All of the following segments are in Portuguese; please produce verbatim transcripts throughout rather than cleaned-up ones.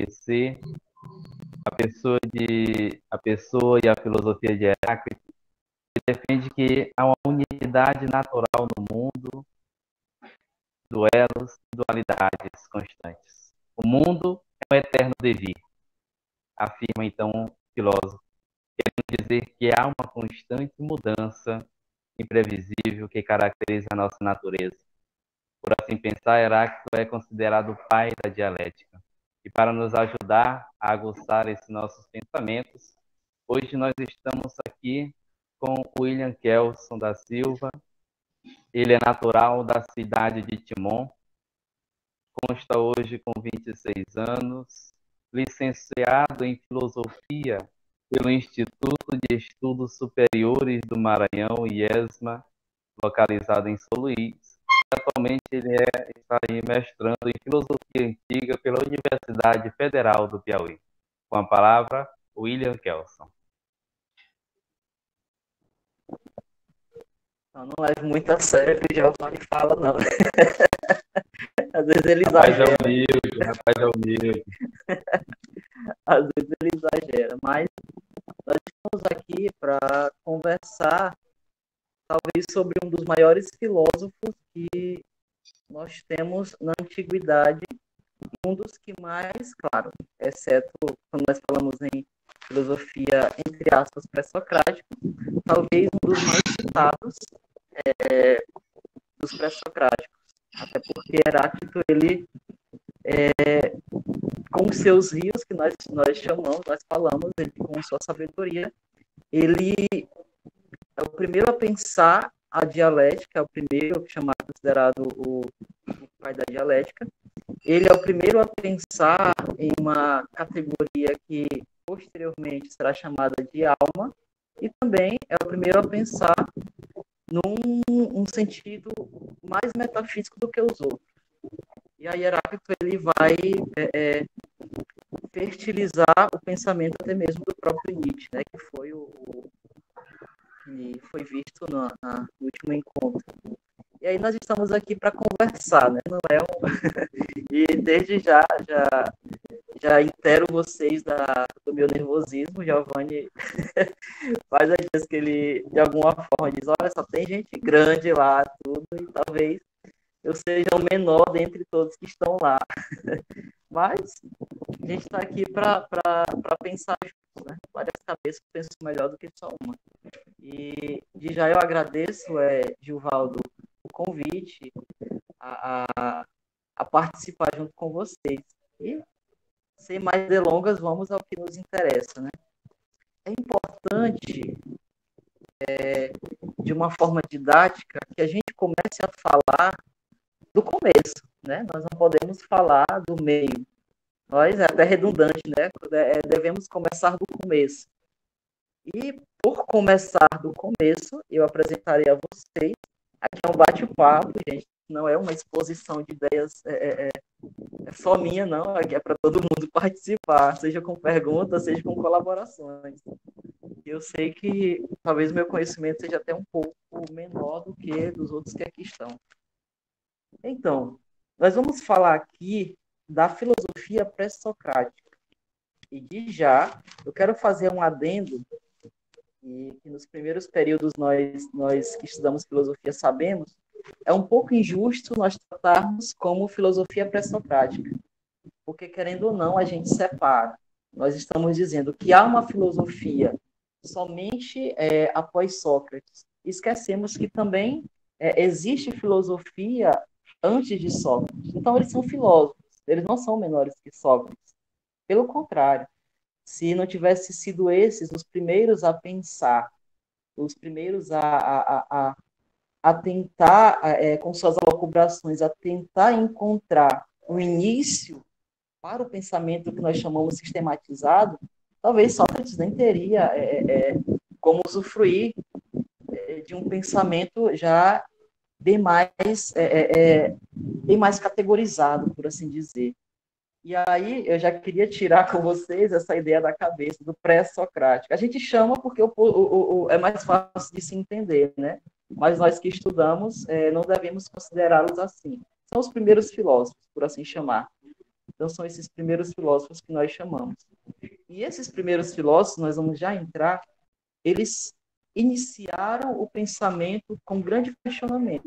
conhecer a pessoa, de, a pessoa e a filosofia de Heráclito, que defende que há uma unidade natural no mundo, duelos e dualidades constantes. O mundo é um eterno devir, afirma então o filósofo, querendo dizer que há uma constante mudança imprevisível que caracteriza a nossa natureza. Por assim pensar, Heráclito é considerado o pai da dialética. E para nos ajudar a aguçar esses nossos pensamentos, hoje nós estamos aqui com William Kelson da Silva. Ele é natural da cidade de Timon, consta hoje com vinte e seis anos, licenciado em Filosofia pelo Instituto de Estudos Superiores do Maranhão, IESMA, localizado em São Luís. Atualmente ele é, está aí mestrando em Filosofia Antiga pela Universidade Federal do Piauí. Com a palavra, William Kelson. Eu não levo muito a sério o que o Giovanni fala, não. Às vezes ele Rapaz exagera. é humilde, rapaz é humilde. Às vezes ele exagera, mas nós estamos aqui para conversar, talvez, sobre um dos maiores filósofos que nós temos na antiguidade, um dos que mais, claro, exceto quando nós falamos em filosofia, entre aspas, pré-socrática, talvez um dos mais citados é, dos pré-socráticos. Até porque Heráclito, ele, é, com os seus rios, que nós, nós chamamos, nós falamos, ele, com sua sabedoria, ele é o primeiro a pensar a dialética, é o primeiro chamado, considerado o, o pai da dialética. Ele é o primeiro a pensar em uma categoria que posteriormente será chamada de alma, e também é o primeiro a pensar num um sentido mais metafísico do que os outros. E aí Heráclito, ele vai é, é, fertilizar o pensamento até mesmo do próprio Nietzsche, né, que foi o, o que foi visto no, na, no último encontro. E aí nós estamos aqui para conversar, né? Não é um... E desde já, já, já intero vocês da, do meu nervosismo. Giovanni faz as vezes que ele, de alguma forma, diz, olha, só tem gente grande lá, tudo, e talvez eu seja o menor dentre todos que estão lá. Mas a gente está aqui para pensar juntos, né? Várias cabeças pensam melhor do que só uma. E de já eu agradeço, é, Gilvaldo, o convite a, a, a participar junto com vocês. E, sem mais delongas, vamos ao que nos interessa, né? É importante, é, de uma forma didática, que a gente comece a falar do começo, né? Nós não podemos falar do meio. Nós, é até redundante, né? Devemos começar do começo. E, por começar do começo, eu apresentarei a vocês. Aqui é um bate-papo, gente. Não é uma exposição de ideias é, é, é só minha, não. Aqui é para todo mundo participar, seja com perguntas, seja com colaborações. Eu sei que talvez meu conhecimento seja até um pouco menor do que dos outros que aqui estão. Então, nós vamos falar aqui da filosofia pré-socrática. E de já, eu quero fazer um adendo, e que nos primeiros períodos nós, nós que estudamos filosofia sabemos, é um pouco injusto nós tratarmos como filosofia pré-socrática, porque, querendo ou não, a gente separa. Nós estamos dizendo que há uma filosofia somente é, após Sócrates. Esquecemos que também é, existe filosofia antes de Sócrates. Então, eles são filósofos, eles não são menores que Sócrates. Pelo contrário, se não tivesse sido esses os primeiros a pensar, os primeiros a, a, a, a tentar, é, com suas alocubrações, a tentar encontrar o início para o pensamento que nós chamamos sistematizado, talvez Sócrates nem teria é, é, como usufruir é, de um pensamento já bem mais, é, é, bem mais categorizado, por assim dizer. E aí eu já queria tirar com vocês essa ideia da cabeça do pré-socrático. A gente chama porque o, o, o, é mais fácil de se entender, né? Mas nós que estudamos é, não devemos considerá-los assim. São os primeiros filósofos, por assim chamar. Então, são esses primeiros filósofos que nós chamamos. E esses primeiros filósofos, nós vamos já entrar, eles iniciaram o pensamento com grande questionamento.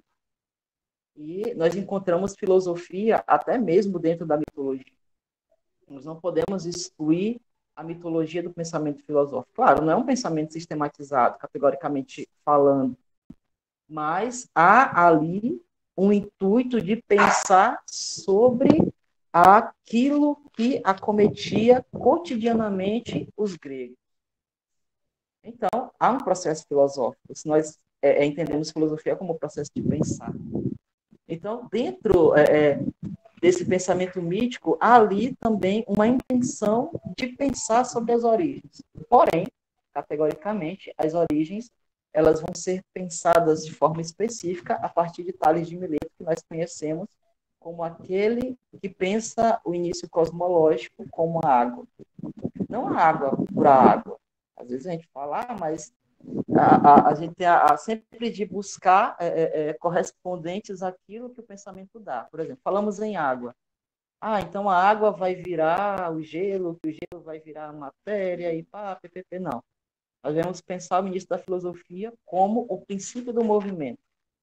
E nós encontramos filosofia até mesmo dentro da mitologia. Nós não podemos excluir a mitologia do pensamento filosófico. Claro, não é um pensamento sistematizado, categoricamente falando, mas há ali um intuito de pensar sobre aquilo que acometia cotidianamente os gregos. Então, há um processo filosófico. Se nós é, entendemos filosofia como processo de pensar. Então, dentro é, desse pensamento mítico, há ali também uma intenção de pensar sobre as origens. Porém, categoricamente, as origens elas vão ser pensadas de forma específica a partir de Tales de Mileto, que nós conhecemos como aquele que pensa o início cosmológico como a água. Não a água por água. Às vezes a gente fala, ah, mas a, a, a gente tem a, a sempre de buscar é, é, correspondentes àquilo que o pensamento dá. Por exemplo, falamos em água. Ah, então a água vai virar o gelo, que o gelo vai virar a matéria, e pá, ppp, não. Nós devemos pensar o início da filosofia como o princípio do movimento.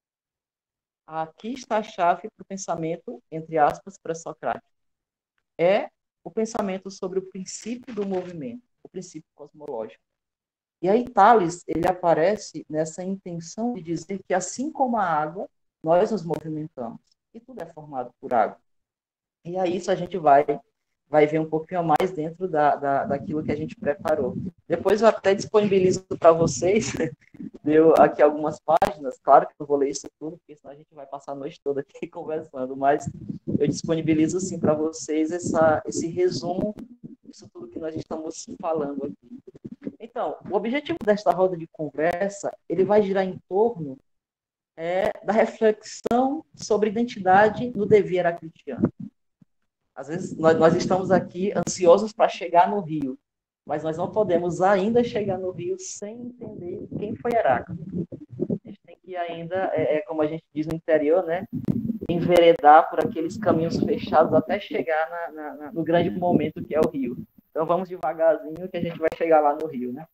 Aqui está a chave para o pensamento, entre aspas, pré-socrático. É o pensamento sobre o princípio do movimento, o princípio cosmológico. E aí Tales, ele aparece nessa intenção de dizer que assim como a água, nós nos movimentamos. E tudo é formado por água. E aí isso a gente vai, vai ver um pouquinho mais dentro da, da, daquilo que a gente preparou. Depois eu até disponibilizo para vocês, deu aqui algumas páginas, claro que eu vou ler isso tudo, porque senão a gente vai passar a noite toda aqui conversando, mas eu disponibilizo sim para vocês essa, esse resumo disso tudo que nós estamos falando aqui. Então, o objetivo desta roda de conversa, ele vai girar em torno é, da reflexão sobre identidade no devir heraclitiano. Às vezes, nós, nós estamos aqui ansiosos para chegar no Rio, mas nós não podemos ainda chegar no Rio sem entender quem foi Heráclito. A gente tem que ainda, é, é, como a gente diz no interior, né, enveredar por aqueles caminhos fechados até chegar na, na, na, no grande momento que é o Rio. Então, vamos devagarzinho que a gente vai chegar lá no Rio, né?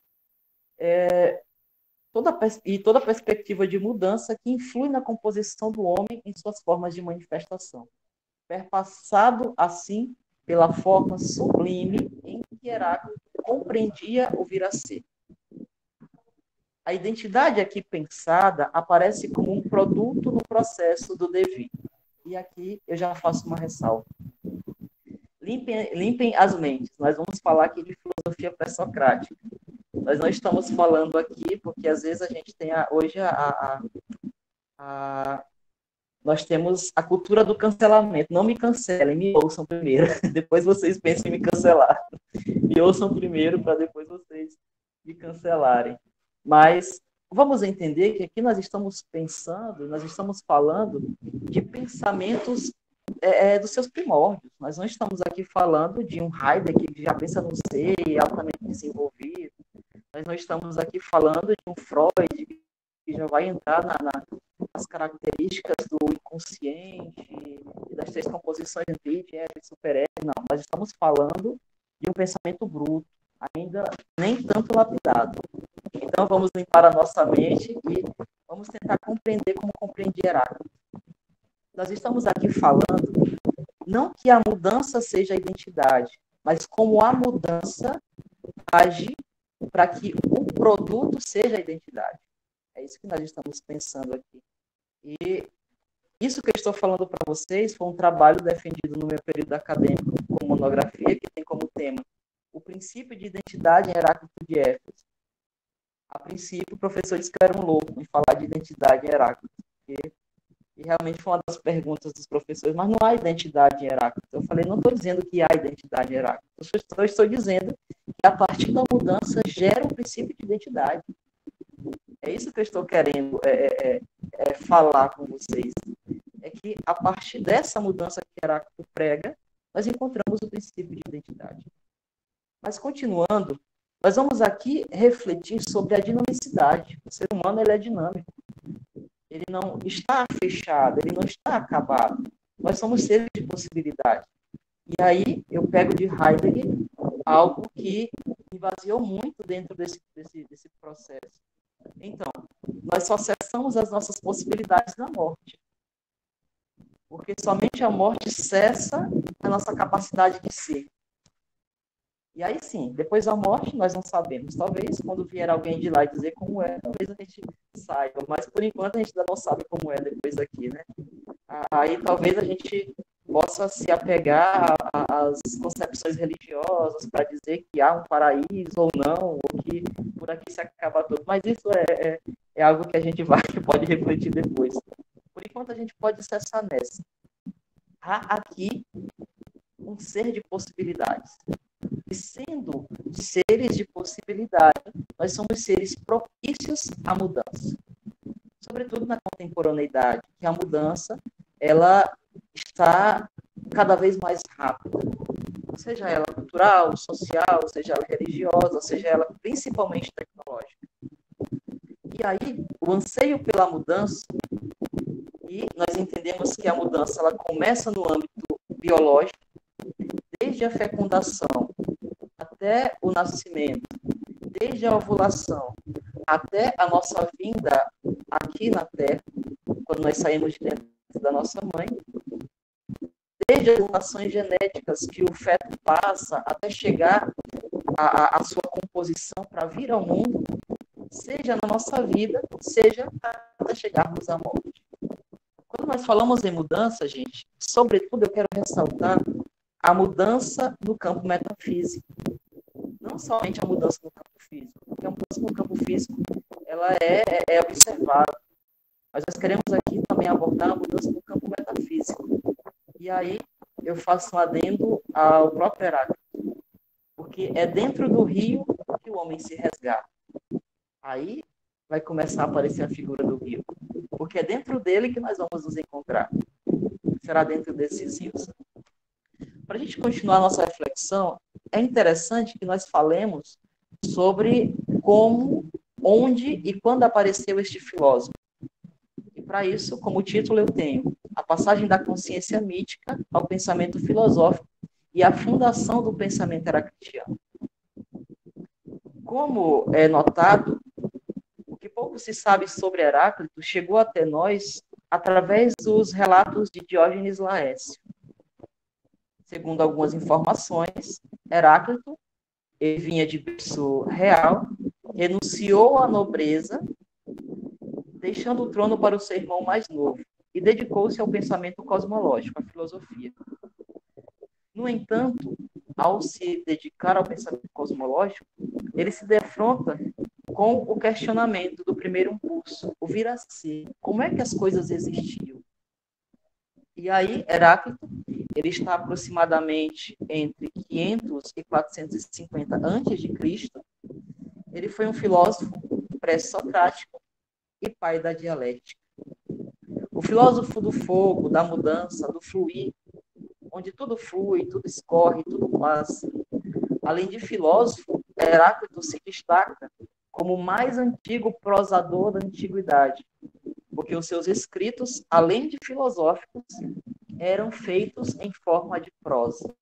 É, toda, e toda perspectiva de mudança que influi na composição do homem em suas formas de manifestação. Perpassado, assim, pela forma sublime em que Heráclito compreendia o vir a ser. A identidade aqui pensada aparece como um produto no processo do devir. E aqui eu já faço uma ressalva. Limpem, limpem as mentes. Nós vamos falar aqui de filosofia pré-socrática. Nós não estamos falando aqui porque às vezes a gente tem a, hoje a, a, a nós temos a cultura do cancelamento. Não me cancelem, me ouçam primeiro. Depois vocês pensem em me cancelar. Me ouçam primeiro para depois vocês me cancelarem. Mas vamos entender que aqui nós estamos pensando, nós estamos falando de pensamentos é, dos seus primórdios. Nós não estamos aqui falando de um Heidegger que já pensa no ser, altamente desenvolvido. Nós não estamos aqui falando de um Freud que já vai entrar na, na, nas características do inconsciente e das três composições de ego e superego. Não, nós estamos falando de um pensamento bruto, ainda nem tanto lapidado. Então, vamos limpar a nossa mente e vamos tentar compreender como compreendia Heráclito. Nós estamos aqui falando não que a mudança seja a identidade, mas como a mudança age para que o produto seja a identidade. É isso que nós estamos pensando aqui. E isso que eu estou falando para vocês foi um trabalho defendido no meu período acadêmico com monografia, que tem como tema o princípio de identidade em Heráclito de Éfeso. A princípio, o professor disse que eu era um louco em falar de identidade em Heráclito. E, e realmente foi uma das perguntas dos professores, mas não há identidade em Heráclito. Eu falei, não estou dizendo que há identidade em Heráclito. Eu estou dizendo que a partir da mudança gera um princípio de identidade. É isso que eu estou querendo é, é, é, falar com vocês. É que a partir dessa mudança que Heráclito prega, nós encontramos o princípio de identidade. Mas continuando, nós vamos aqui refletir sobre a dinamicidade. O ser humano ele é dinâmico. Ele não está fechado, ele não está acabado. Nós somos seres de possibilidade. E aí eu pego de Heidegger algo que me baseou muito dentro desse, desse, desse processo. Então, nós só cessamos as nossas possibilidades na morte. Porque somente a morte cessa a nossa capacidade de ser. E aí sim, depois da morte nós não sabemos. Talvez quando vier alguém de lá e dizer como é, talvez a gente saiba. Mas por enquanto a gente ainda não sabe como é depois daqui, né? Aí talvez a gente possa se apegar às concepções religiosas para dizer que há um paraíso ou não, ou que por aqui se acaba tudo. Mas isso é, é, é algo que a gente vai, pode refletir depois. Por enquanto a gente pode cessar nessa. Há aqui um ser de possibilidades. E sendo seres de possibilidade, nós somos seres propícios à mudança. Sobretudo na contemporaneidade, que a mudança ela está cada vez mais rápida. Seja ela cultural, social, seja ela religiosa, seja ela principalmente tecnológica. E aí, o anseio pela mudança, e nós entendemos que a mudança ela começa no âmbito biológico, desde a fecundação até o nascimento, desde a ovulação até a nossa vinda aqui na Terra, quando nós saímos de dentro da nossa mãe, desde as mutações genéticas que o feto passa até chegar à, à sua composição para vir ao mundo, seja na nossa vida, seja até chegarmos à morte. Quando nós falamos em mudança, gente, sobretudo eu quero ressaltar a mudança no campo metafísico. Não somente a mudança no campo físico, porque a mudança no campo físico ela é, é observável. Mas nós queremos aqui também abordar a mudança no campo metafísico. E aí eu faço um adendo ao próprio Heráclito, porque é dentro do rio que o homem se resgata. Aí vai começar a aparecer a figura do rio, porque é dentro dele que nós vamos nos encontrar. Será dentro desses rios. Para a gente continuar a nossa reflexão, é interessante que nós falemos sobre como, onde e quando apareceu este filósofo. E para isso, como título, eu tenho a passagem da consciência mítica ao pensamento filosófico e a fundação do pensamento heraclitiano. Como é notado, o que pouco se sabe sobre Heráclito chegou até nós através dos relatos de Diógenes Laércio. Segundo algumas informações, Heráclito, ele vinha de berço real, renunciou à nobreza, deixando o trono para o seu irmão mais novo, e dedicou-se ao pensamento cosmológico, à filosofia. No entanto, ao se dedicar ao pensamento cosmológico, ele se defronta com o questionamento do primeiro impulso, o vir a ser. Como é que as coisas existiam? E aí, Heráclito, ele está aproximadamente entre quinhentos e quatrocentos e cinquenta antes de Cristo. Ele foi um filósofo pré-socrático e pai da dialética. O filósofo do fogo, da mudança, do fluir, onde tudo flui, tudo escorre, tudo passa. Além de filósofo, Heráclito se destaca como o mais antigo prosador da antiguidade, porque os seus escritos, além de filosóficos, eram feitos em forma de prosa.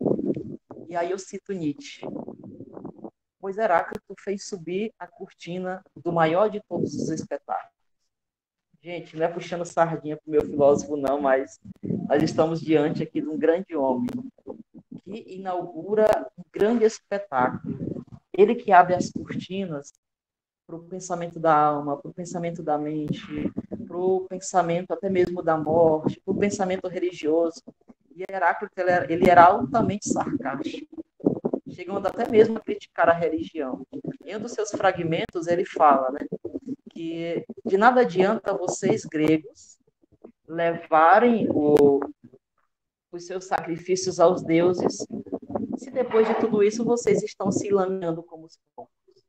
E aí eu cito Nietzsche. Pois Heráclito fez subir a cortina do maior de todos os espetáculos. Gente, não é puxando sardinha para o meu filósofo, não, mas nós estamos diante aqui de um grande homem que inaugura um grande espetáculo. Ele que abre as cortinas para o pensamento da alma, para o pensamento da mente, para o pensamento até mesmo da morte, para o pensamento religioso. E Heráclito ele era, ele era altamente sarcástico, chegando até mesmo a criticar a religião. Em um dos seus fragmentos ele fala, né, que de nada adianta vocês gregos levarem o, os seus sacrifícios aos deuses, se depois de tudo isso vocês estão se lameando como os povos.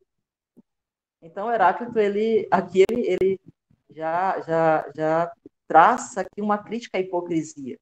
Então, Heráclito, ele, aqui ele, ele já, já, já traça aqui uma crítica à hipocrisia.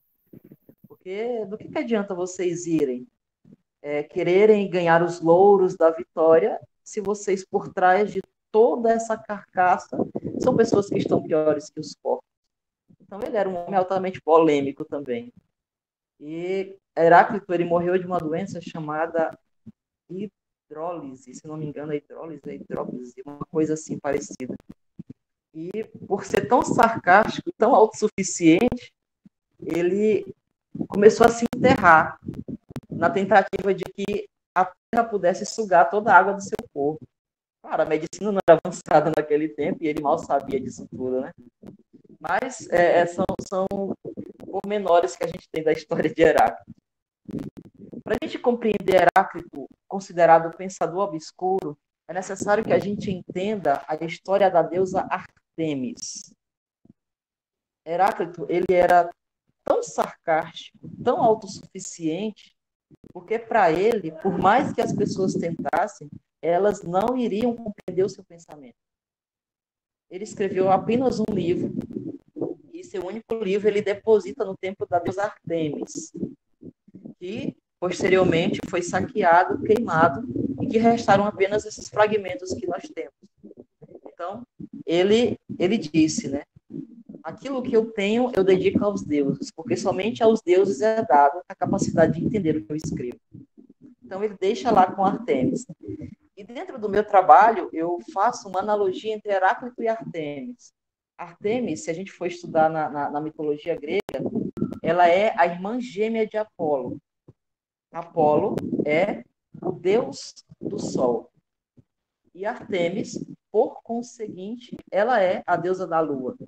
Porque do que, que adianta vocês irem é, quererem ganhar os louros da vitória se vocês, por trás de toda essa carcaça, são pessoas que estão piores que os corpos? Então, ele era um homem altamente polêmico também. E Heráclito, ele morreu de uma doença chamada hidrólise, se não me engano, é hidrólise, é hidrólise, uma coisa assim parecida. E por ser tão sarcástico, tão autossuficiente, ele começou a se enterrar na tentativa de que a terra pudesse sugar toda a água do seu corpo. Claro, a medicina não era avançada naquele tempo e ele mal sabia disso tudo, né? Mas é, são, são pormenores que a gente tem da história de Heráclito. Para a gente compreender Heráclito, considerado o pensador obscuro, é necessário que a gente entenda a história da deusa Ártemis. Heráclito, ele era tão sarcástico, tão autossuficiente, porque para ele, por mais que as pessoas tentassem, elas não iriam compreender o seu pensamento. Ele escreveu apenas um livro, e seu único livro ele deposita no templo da deusa Ártemis, que posteriormente foi saqueado, queimado, e que restaram apenas esses fragmentos que nós temos. Então, ele, ele disse, né? Aquilo que eu tenho, eu dedico aos deuses, porque somente aos deuses é dado a capacidade de entender o que eu escrevo. Então, ele deixa lá com Ártemis. E dentro do meu trabalho, eu faço uma analogia entre Heráclito e Ártemis. Ártemis, se a gente for estudar na, na, na mitologia grega, ela é a irmã gêmea de Apolo. Apolo é o deus do sol. E Ártemis, por conseguinte, ela é a deusa da lua.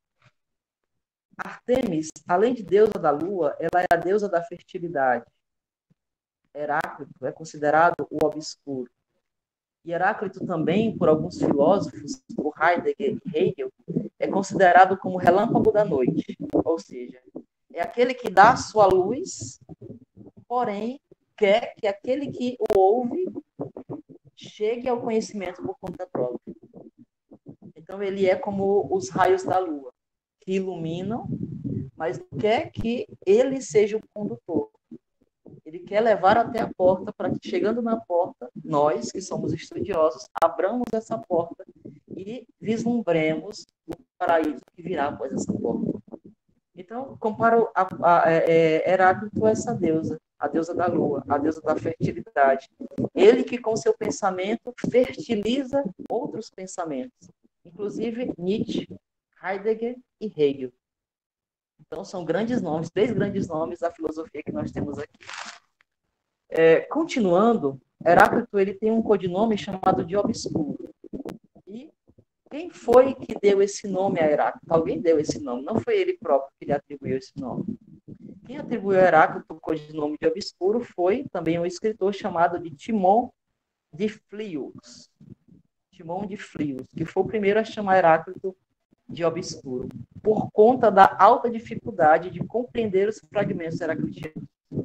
Ártemis, além de deusa da lua, ela é a deusa da fertilidade. Heráclito é considerado o obscuro. E Heráclito também, por alguns filósofos, por Heidegger e Hegel, é considerado como relâmpago da noite. Ou seja, é aquele que dá a sua luz, porém quer que aquele que o ouve chegue ao conhecimento por conta própria. Então ele é como os raios da lua, que iluminam, mas quer que ele seja o condutor. Ele quer levar até a porta para que, chegando na porta, nós, que somos estudiosos, abramos essa porta e vislumbremos o paraíso que virá após essa porta. Então, comparo a, a, a, a Heráclito a essa deusa, a deusa da lua, a deusa da fertilidade. Ele que, com seu pensamento, fertiliza outros pensamentos, inclusive Nietzsche, Heidegger e Hegel. Então, são grandes nomes, três grandes nomes da filosofia que nós temos aqui. É, continuando, Heráclito ele tem um codinome chamado de obscuro. E quem foi que deu esse nome a Heráclito? Alguém deu esse nome, não foi ele próprio que lhe atribuiu esse nome. Quem atribuiu a Heráclito o codinome de obscuro foi também um escritor chamado de Timon de Flios. Timon de Flios, que foi o primeiro a chamar Heráclito de obscuro, por conta da alta dificuldade de compreender os fragmentos heraclitianos.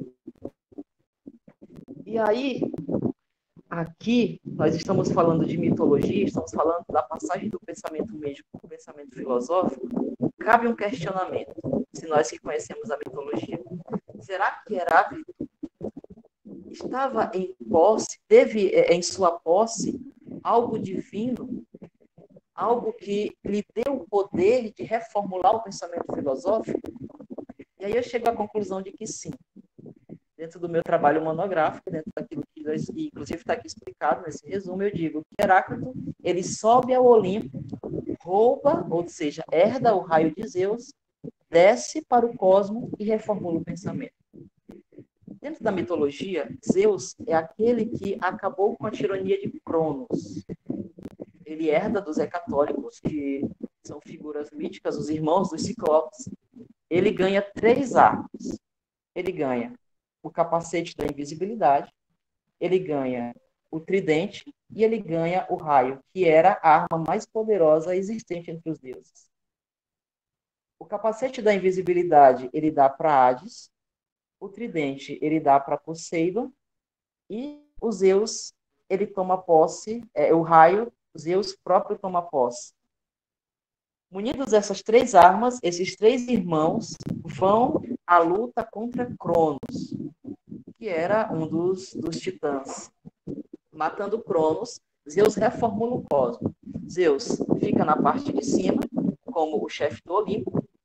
E aí, aqui, nós estamos falando de mitologia, estamos falando da passagem do pensamento médico para o pensamento filosófico. Cabe um questionamento, se nós que conhecemos a mitologia. Será que Heráclito estava em posse, teve em sua posse algo divino, algo que lhe deu o poder de reformular o pensamento filosófico? E aí eu chego à conclusão de que sim. Dentro do meu trabalho monográfico, dentro daquilo que, inclusive, está aqui explicado nesse resumo, eu digo que Heráclito, ele sobe ao Olimpo, rouba, ou seja, herda o raio de Zeus, desce para o cosmos e reformula o pensamento. Dentro da mitologia, Zeus é aquele que acabou com a tirania de Cronos. Ele herda dos hecatólicos, que são figuras míticas, os irmãos dos ciclopes. Ele ganha três armas. Ele ganha o capacete da invisibilidade, ele ganha o tridente e ele ganha o raio, que era a arma mais poderosa existente entre os deuses. O capacete da invisibilidade ele dá para Hades, o tridente ele dá para Poseidon e o Zeus ele toma posse, é, o raio, Zeus próprio toma posse. Munidos dessas três armas, esses três irmãos vão à luta contra Cronos, que era um dos, dos titãs. Matando Cronos, Zeus reformula o cosmos. Zeus fica na parte de cima, como o chefe do Olimpo,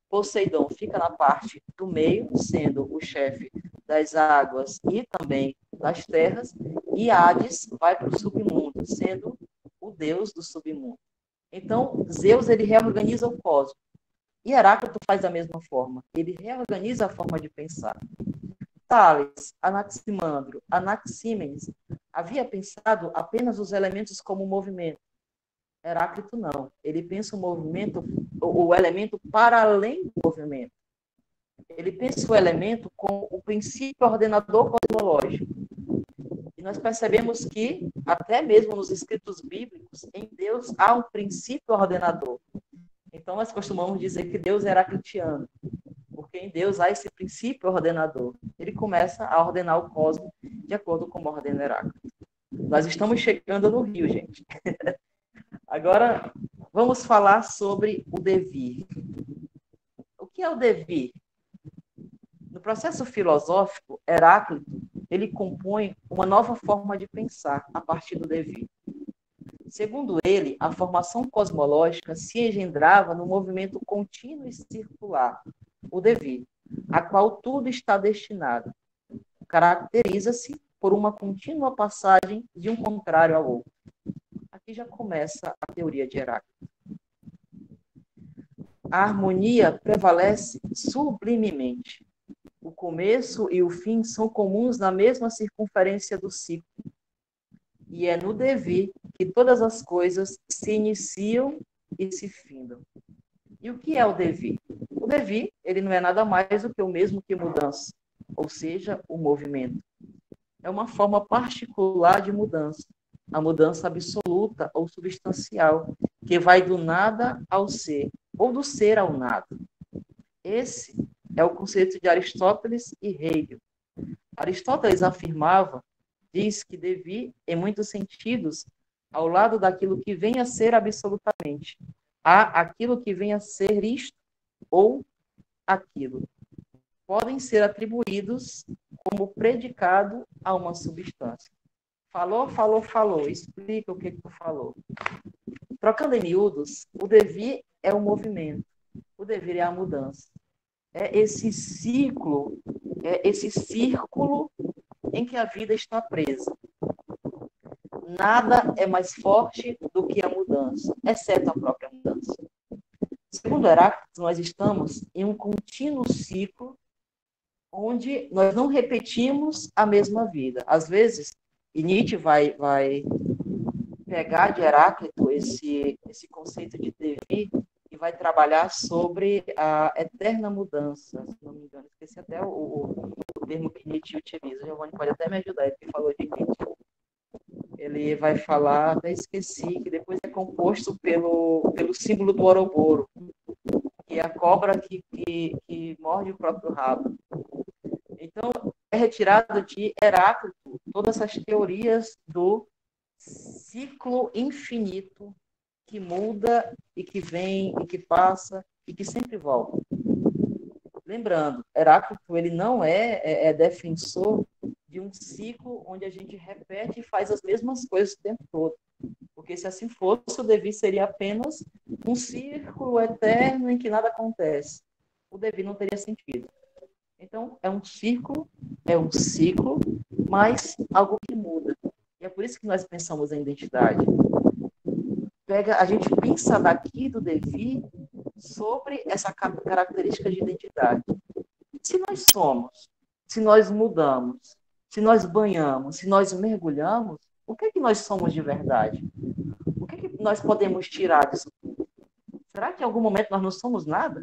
Poseidon fica na parte do meio, sendo o chefe das águas e também das terras, e Hades vai para o submundo, sendo o deus do submundo. Então, Zeus ele reorganiza o cosmos. E Heráclito faz da mesma forma. Ele reorganiza a forma de pensar. Tales, Anaximandro, Anaxímenes havia pensado apenas os elementos como movimento. Heráclito não. Ele pensa o movimento, o elemento para além do movimento. Ele pensa o elemento como o princípio ordenador cosmológico. E nós percebemos que, até mesmo nos escritos bíblicos, em Deus há um princípio ordenador. Então, nós costumamos dizer que Deus é heraclitiano, porque em Deus há esse princípio ordenador. Ele começa a ordenar o cosmos de acordo com como ordena Heráclito. Nós estamos chegando no Rio, gente. Agora, vamos falar sobre o devir. O que é o devir? No processo filosófico, Heráclito, ele compõe uma nova forma de pensar a partir do devir. Segundo ele, a formação cosmológica se engendrava no movimento contínuo e circular, o devir, a qual tudo está destinado. Caracteriza-se por uma contínua passagem de um contrário ao outro. Aqui já começa a teoria de Heráclito. A harmonia prevalece sublimemente. O começo e o fim são comuns na mesma circunferência do ciclo. E é no devir que todas as coisas se iniciam e se findam. E o que é o devir? O devir, ele não é nada mais do que o mesmo que mudança, ou seja, o movimento. É uma forma particular de mudança, a mudança absoluta ou substancial, que vai do nada ao ser, ou do ser ao nada. Esse é o conceito de Aristóteles e Hegel. Aristóteles afirmava, diz que devir, em muitos sentidos, ao lado daquilo que vem a ser absolutamente, há aquilo que vem a ser isto ou aquilo. Podem ser atribuídos como predicado a uma substância. Falou, falou, falou. Explica o que que tu falou. Trocando em miúdos, o devir é o movimento. O devir é a mudança. É esse ciclo, é esse círculo em que a vida está presa. Nada é mais forte do que a mudança, exceto a própria mudança. Segundo Heráclito, nós estamos em um contínuo ciclo onde nós não repetimos a mesma vida. Às vezes, e Nietzsche vai, vai pegar de Heráclito esse, esse conceito de devir e vai trabalhar sobre a eterna mudança, se não me engano. Esqueci até o, o, o termo que Nietzsche utiliza. O Giovanni pode até me ajudar, ele que falou de Nietzsche. Ele vai falar, até esqueci, que depois é composto pelo, pelo símbolo do Ouroboro, que é a cobra que, que, que morde o próprio rabo. Então, é retirado de Heráclito todas essas teorias do ciclo infinito que muda e que vem e que passa e que sempre volta. Lembrando, Heráclito ele não é, é, é defensor de um ciclo onde a gente repete e faz as mesmas coisas o tempo todo. Porque se assim fosse, o devir seria apenas um círculo eterno em que nada acontece. O devir não teria sentido. Então, é um círculo, é um ciclo, mas algo que muda. E é por isso que nós pensamos em identidade. Pega, a gente pensa daqui do devir sobre essa característica de identidade. Se nós somos, se nós mudamos, se nós banhamos, se nós mergulhamos, o que é que nós somos de verdade? O que é que nós podemos tirar disso? Será que em algum momento nós não somos nada?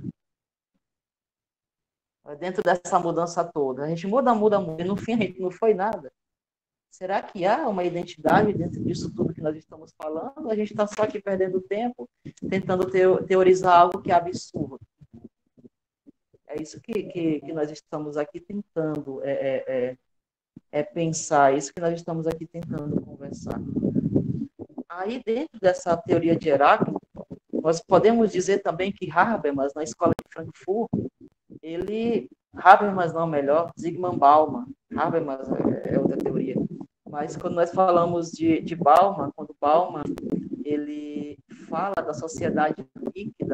Dentro dessa mudança toda. A gente muda, muda, muda, e no fim a gente não foi nada. Será que há uma identidade dentro disso tudo que nós estamos falando? A gente está só aqui perdendo tempo, tentando teorizar algo que é absurdo. É isso que, que, que nós estamos aqui tentando é, é, é, é pensar, é isso que nós estamos aqui tentando conversar. Aí, dentro dessa teoria de Heráclito, nós podemos dizer também que Habermas, na escola de Frankfurt, ele, Habermas não, melhor, Zygmunt Bauman, Habermas é, é outra teoria, mas quando nós falamos de, de Bauman, quando Bauman, ele fala da sociedade líquida, da,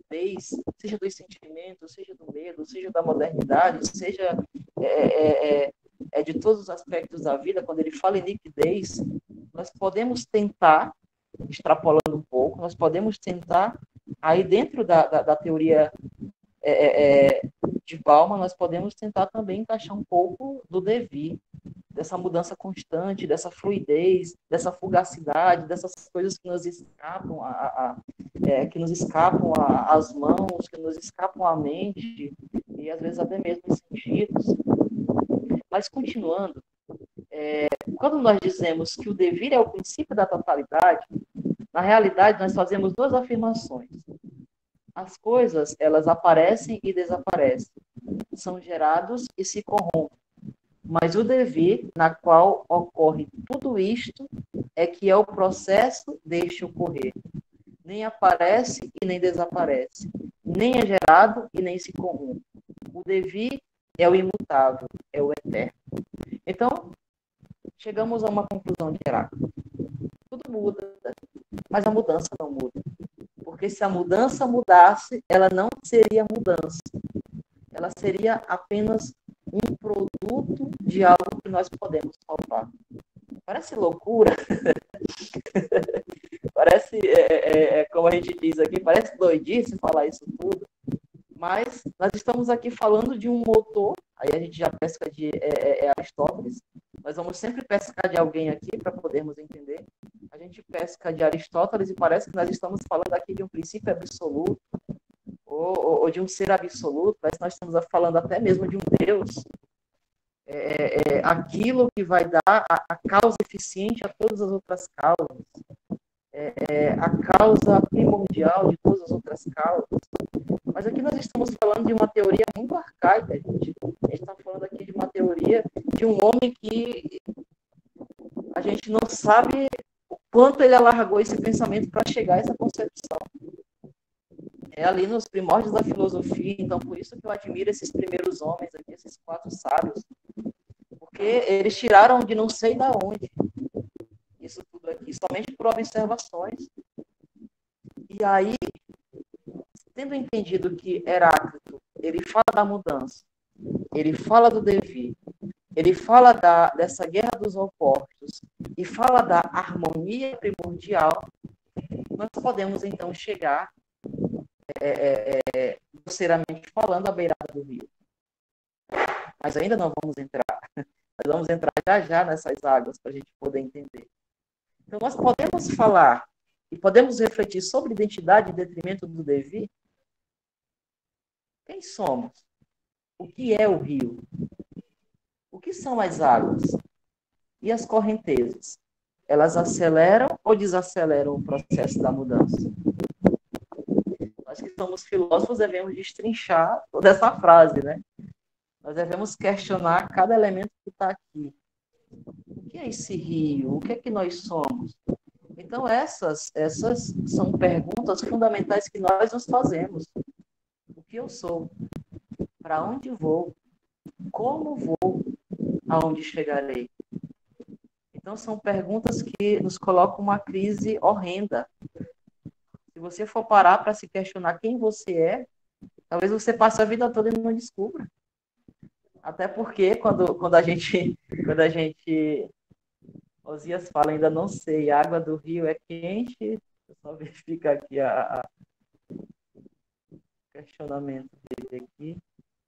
fluidez, seja dos sentimentos, seja do medo, seja da modernidade, seja é, é, é, é de todos os aspectos da vida, quando ele fala em nitidez, nós podemos tentar, extrapolando um pouco, nós podemos tentar, aí dentro da, da, da teoria é, é, de Bauman, nós podemos tentar também encaixar um pouco do Devir, dessa mudança constante, dessa fluidez, dessa fugacidade, dessas coisas que nos escapam, a, a, é, que nos escapam a, as mãos, que nos escapam a mente, e às vezes até mesmo os sentidos. Mas continuando, é, quando nós dizemos que o devir é o princípio da totalidade, na realidade nós fazemos duas afirmações. As coisas, elas aparecem e desaparecem, são gerados e se corrompem. Mas o devir, na qual ocorre tudo isto, é que é o processo deste ocorrer. Nem aparece e nem desaparece. Nem é gerado e nem se corrompe. O devir é o imutável, é o eterno. Então, chegamos a uma conclusão de Heráclito. Tudo muda, mas a mudança não muda. Porque se a mudança mudasse, ela não seria mudança. Ela seria apenas um produto de algo que nós podemos palpar. Parece loucura. Parece, é, é, é, como a gente diz aqui, parece doidice falar isso tudo. Mas nós estamos aqui falando de um motor, aí a gente já pesca de é, é, Aristóteles, nós vamos sempre pescar de alguém aqui para podermos entender. A gente pesca de Aristóteles e parece que nós estamos falando aqui de um princípio absoluto, ou, ou de um ser absoluto, parece que nós estamos falando até mesmo de um Deus, é, é, aquilo que vai dar a, a causa eficiente a todas as outras causas, é, é, a causa primordial de todas as outras causas. Mas aqui nós estamos falando de uma teoria muito arcaica, gente. A gente está falando aqui de uma teoria de um homem que a gente não sabe o quanto ele alargou esse pensamento para chegar a essa concepção. É ali nos primórdios da filosofia, então por isso que eu admiro esses primeiros homens aqui, esses quatro sábios, porque eles tiraram de não sei da onde isso tudo aqui, somente por observações. E aí, tendo entendido que Heráclito, ele fala da mudança, ele fala do devir, ele fala da, dessa guerra dos opostos e fala da harmonia primordial, nós podemos então chegar É, é, é, grosseiramente falando, à beirada do rio. Mas ainda não vamos entrar. Nós vamos entrar já já nessas águas para a gente poder entender. Então, nós podemos falar e podemos refletir sobre identidade em detrimento do devir. Quem somos? O que é o rio? O que são as águas? E as correntezas? Elas aceleram ou desaceleram o processo da mudança? Nós que somos filósofos devemos destrinchar toda essa frase, né? Nós devemos questionar cada elemento que está aqui. O que é esse rio? O que é que nós somos? Então, essas, essas são perguntas fundamentais que nós nos fazemos. O que eu sou? Para onde vou? Como vou? Aonde chegarei? Então, são perguntas que nos colocam uma crise horrenda. Se você for parar para se questionar quem você é, talvez você passe a vida toda e não descubra. Até porque quando, quando a gente, quando a gente, Osias fala, ainda não sei, a água do rio é quente, eu só verificar aqui a, a questionamento dele aqui.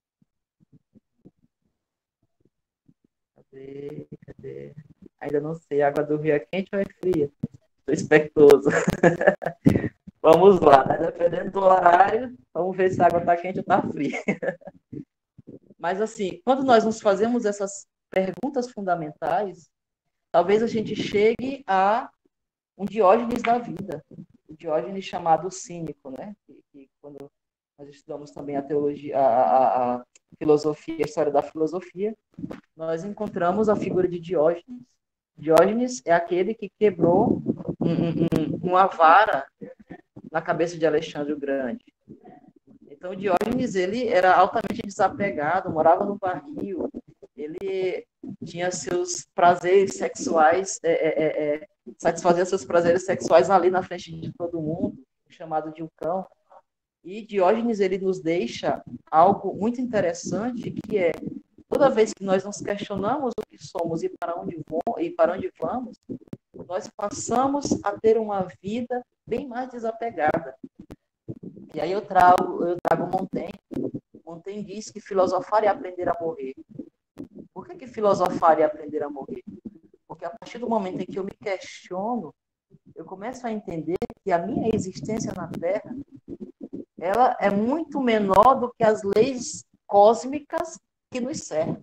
Cadê, cadê? Ainda não sei, a água do rio é quente ou é fria? Estou expectoso. Vamos lá, né? Dependendo do horário, vamos ver se a água está quente ou está fria. Mas, assim, quando nós nos fazemos essas perguntas fundamentais, talvez a gente chegue a um Diógenes da vida. O Diógenes chamado cínico, né? Que, que quando nós estudamos também a teologia, a, a, a filosofia, a história da filosofia, nós encontramos a figura de Diógenes. Diógenes é aquele que quebrou um, um, uma vara na cabeça de Alexandre o Grande. Então, Diógenes, ele era altamente desapegado, morava no barril, ele tinha seus prazeres sexuais, é, é, é, satisfazia seus prazeres sexuais ali na frente de todo mundo, chamado de um cão. E Diógenes, ele nos deixa algo muito interessante, que é, toda vez que nós nos questionamos o que somos e para onde, vamos, e para onde vamos, nós passamos a ter uma vida bem mais desapegada. E aí eu trago, eu trago Montaigne. Montaigne diz que filosofar é aprender a morrer. Por que, que filosofar é aprender a morrer? Porque a partir do momento em que eu me questiono, eu começo a entender que a minha existência na Terra, ela é muito menor do que as leis cósmicas que nos cercam.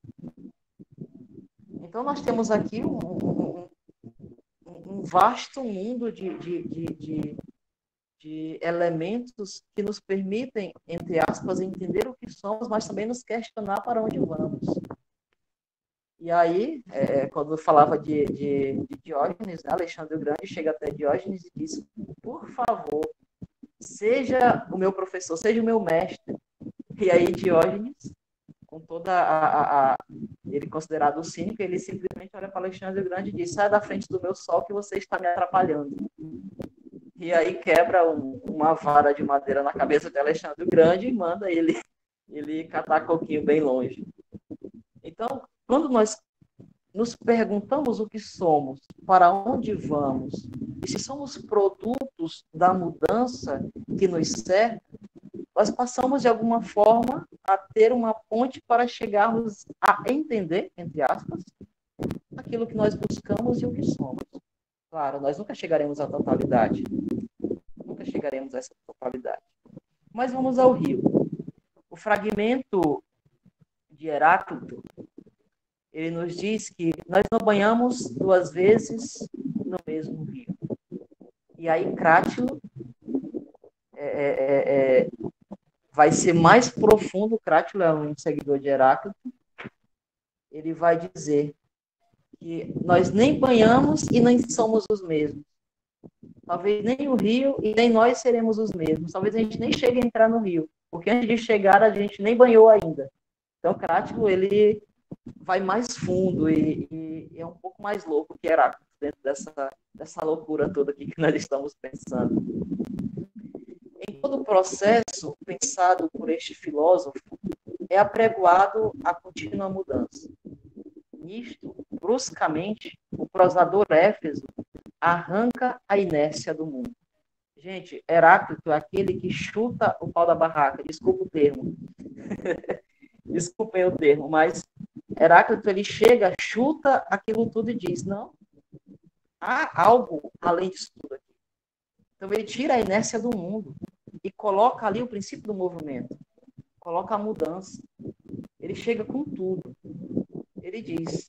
Então, nós temos aqui um, um, um vasto mundo de, de, de, de, de elementos que nos permitem, entre aspas, entender o que somos, mas também nos questionar para onde vamos. E aí, é, quando eu falava de, de, de Diógenes, né, Alexandre o Grande chega até Diógenes e diz: por favor, seja o meu professor, seja o meu mestre. E aí Diógenes, com toda a, a, a ele considerado cínico, ele simplesmente olha para Alexandre o Grande e diz: sai da frente do meu sol que você está me atrapalhando. E aí quebra um, uma vara de madeira na cabeça de Alexandre o Grande e manda ele, ele catar coquinho bem longe. Então, quando nós nos perguntamos o que somos, para onde vamos, e se somos produtos da mudança que nos cerca, nós passamos, de alguma forma, a ter uma ponte para chegarmos a entender, entre aspas, aquilo que nós buscamos e o que somos. Claro, nós nunca chegaremos à totalidade. Nunca chegaremos a essa totalidade. Mas vamos ao rio. O fragmento de Heráclito, ele nos diz que nós não banhamos duas vezes no mesmo rio. E aí Crátilo é, é, é, vai ser mais profundo. Crátilo é um seguidor de Heráclito. Ele vai dizer que nós nem banhamos e nem somos os mesmos. Talvez nem o rio e nem nós seremos os mesmos. Talvez a gente nem chegue a entrar no rio, porque antes de chegar a gente nem banhou ainda. Então Crátilo, ele vai mais fundo e, e, e é um pouco mais louco que Heráclito, dentro dessa, dessa loucura toda aqui que nós estamos pensando. Em todo o processo pensado por este filósofo, é apregoado a contínua mudança. Nisto, bruscamente, o prosador Éfeso arranca a inércia do mundo. Gente, Heráclito é aquele que chuta o pau da barraca, desculpa o termo. Desculpem o termo, mas Heráclito, ele chega, chuta aquilo tudo e diz: não, há algo além disso tudo aqui. Então ele tira a inércia do mundo e coloca ali o princípio do movimento, coloca a mudança. Ele chega com tudo. Ele diz: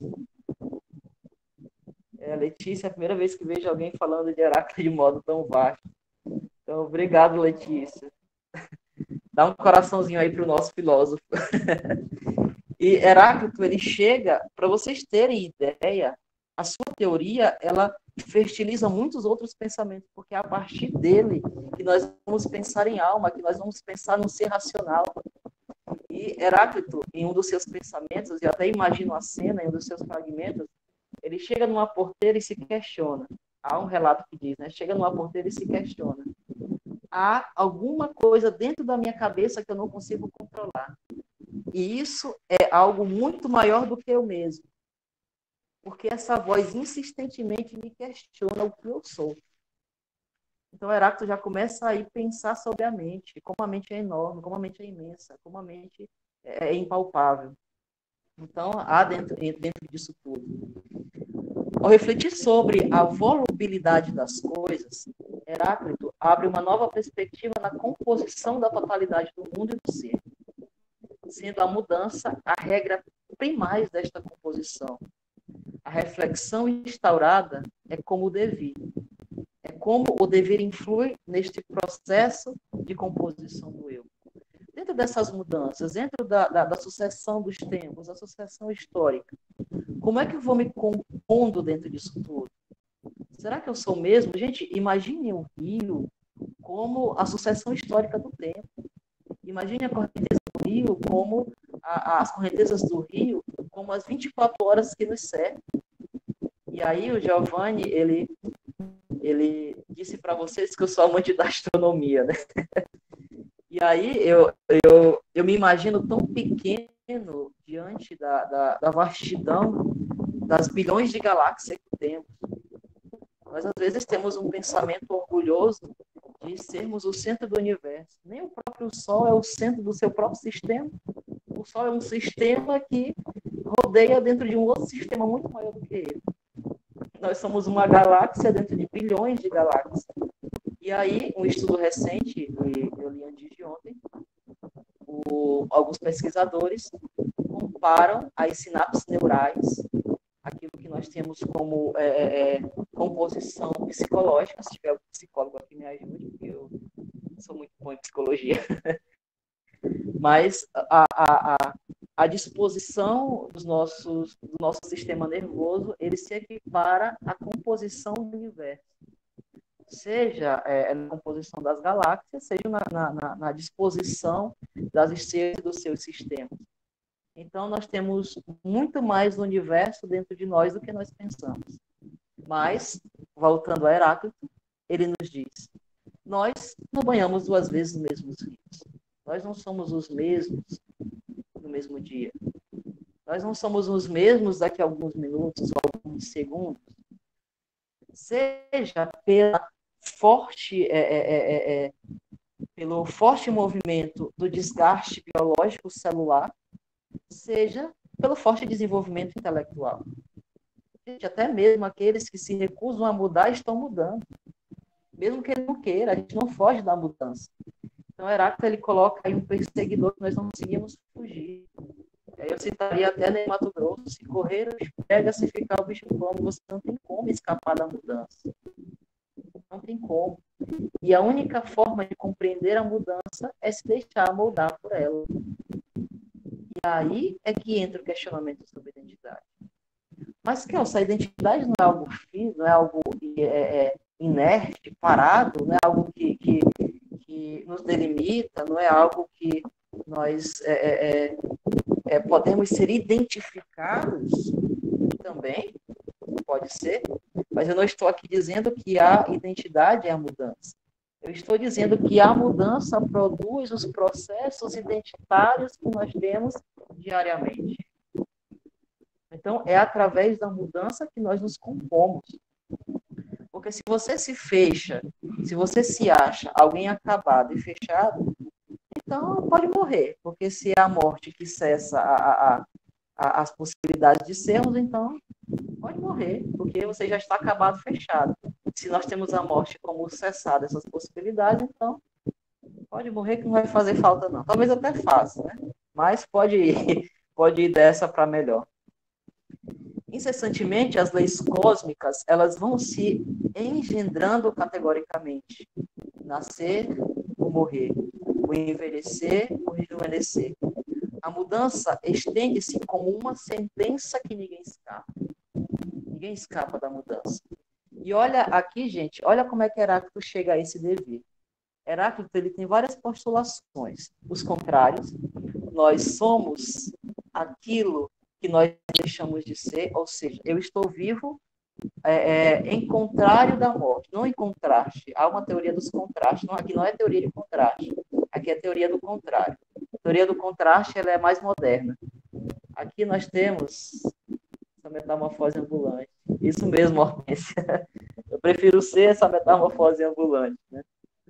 é, Letícia, é a primeira vez que vejo alguém falando de Heráclito de modo tão vasto. Então, obrigado, Letícia. Dá um coraçãozinho aí para o nosso filósofo. E Heráclito, ele chega, para vocês terem ideia, a sua teoria, ela fertiliza muitos outros pensamentos, porque é a partir dele que nós vamos pensar em alma, que nós vamos pensar no ser racional. E Heráclito, em um dos seus pensamentos, eu até imagino a cena, em um dos seus fragmentos, ele chega numa porteira e se questiona. Há um relato que diz, né? Chega numa porteira e se questiona. Há alguma coisa dentro da minha cabeça que eu não consigo controlar. E isso é algo muito maior do que eu mesmo. Porque essa voz insistentemente me questiona o que eu sou. Então, Heráclito já começa a ir pensar sobre a mente, como a mente é enorme, como a mente é imensa, como a mente é impalpável. Então, há dentro, dentro disso tudo. Ao refletir sobre a volubilidade das coisas, Heráclito abre uma nova perspectiva na composição da totalidade do mundo e do ser, sendo a mudança a regra primaz desta composição. A reflexão instaurada é como o devir. É como o dever influi neste processo de composição do eu. Dentro dessas mudanças, dentro da, da, da sucessão dos tempos, da sucessão histórica, como é que eu vou me compondo dentro disso tudo? Será que eu sou mesmo? Gente, imagine o rio como a sucessão histórica do tempo. Imagine a correnteza do rio como a, as correntezas do rio como as vinte e quatro horas que nos cercam. E aí o Giovanni, ele, ele disse para vocês que eu sou amante da astronomia, né? E aí eu, eu, eu me imagino tão pequeno diante da, da, da vastidão das bilhões de galáxias que temos. Nós, às vezes, temos um pensamento orgulhoso de sermos o centro do universo. Nem o próprio Sol é o centro do seu próprio sistema. O Sol é um sistema que rodeia dentro de um outro sistema muito maior do que ele. Nós somos uma galáxia dentro de bilhões de galáxias. E aí, um estudo recente, eu li antes de ontem, o, alguns pesquisadores comparam as sinapses neurais, aquilo que nós temos como é, é, composição psicológica. Se tiver um psicólogo aqui, me ajude, porque eu sou muito bom em psicologia. Mas a, a, a, a disposição dos nossos, do nosso sistema nervoso, ele se equipara à composição do universo. Seja é, na composição das galáxias, seja na, na, na disposição das estrelas dos seus sistemas. Então, nós temos muito mais do universo dentro de nós do que nós pensamos. Mas, voltando a Heráclito, ele nos diz, nós não banhamos duas vezes nos mesmos rios. Nós não somos os mesmos no mesmo dia. Nós não somos os mesmos daqui a alguns minutos ou alguns segundos. Seja pela forte, é, é, é, é, pelo forte movimento do desgaste biológico celular, seja pelo forte desenvolvimento intelectual. Gente, até mesmo aqueles que se recusam a mudar estão mudando. Mesmo que ele não queira, a gente não foge da mudança. Então, Heráclito, ele coloca aí um perseguidor que nós não conseguimos fugir. Aí eu citaria até Ney Matogrosso, se correr, o bicho pega, se ficar, o bicho come. Você não tem como escapar da mudança. Não tem como. E a única forma de compreender a mudança é se deixar moldar por ela. E aí é que entra o questionamento sobre identidade. Mas, Kelsa, a identidade não é algo físico, não é algo é, é, inerte, parado, não é algo que, que, que nos delimita, não é algo que nós é, é, é, podemos ser identificados também, pode ser, mas eu não estou aqui dizendo que a identidade é a mudança. Eu estou dizendo que a mudança produz os processos identitários que nós temos diariamente. Então, é através da mudança que nós nos compomos. Porque se você se fecha, se você se acha alguém acabado e fechado, então pode morrer. Porque se é a morte que cessa a, a, a, as possibilidades de sermos, então pode morrer, porque você já está acabado, fechado. Se nós temos a morte como cessar dessas possibilidades, então pode morrer que não vai fazer falta, não. Talvez até faça, né? Mas pode ir, pode ir dessa para melhor. Incessantemente, as leis cósmicas, elas vão se engendrando categoricamente. Nascer, o morrer. O envelhecer, o rejuvenescer. A mudança estende-se como uma sentença que ninguém escapa. Ninguém escapa da mudança. E olha aqui, gente, olha como é que Heráclito chega a esse devir. Heráclito, ele tem várias postulações. Os contrários, nós somos aquilo que nós deixamos de ser, ou seja, eu estou vivo é, é, em contrário da morte, não em contraste. Há uma teoria dos contrastes. Não, aqui não é teoria de contraste, aqui é teoria do contrário. A teoria do contraste, ela é mais moderna. Aqui nós temos essa metamorfose ambulante. Isso mesmo, Hortência. Eu prefiro ser essa metamorfose ambulante, né?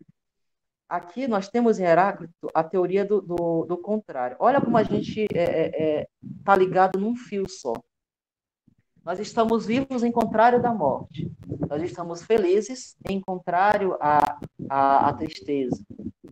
Aqui nós temos em Heráclito a teoria do, do, do contrário. Olha como a gente está é, é, tá ligado num fio só. Nós estamos vivos em contrário da morte. Nós estamos felizes em contrário à, à, à tristeza.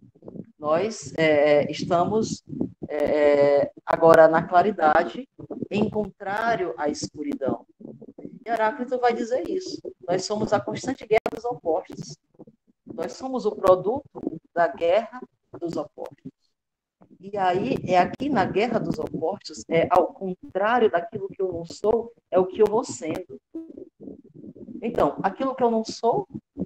Nós é, estamos é, agora na claridade em contrário à escuridão. E Heráclito vai dizer isso. Nós somos a constante guerra dos opostos. Nós somos o produto da guerra dos opostos. E aí, é aqui na guerra dos opostos, é ao contrário daquilo que eu não sou, é o que eu vou sendo. Então, aquilo que eu não sou,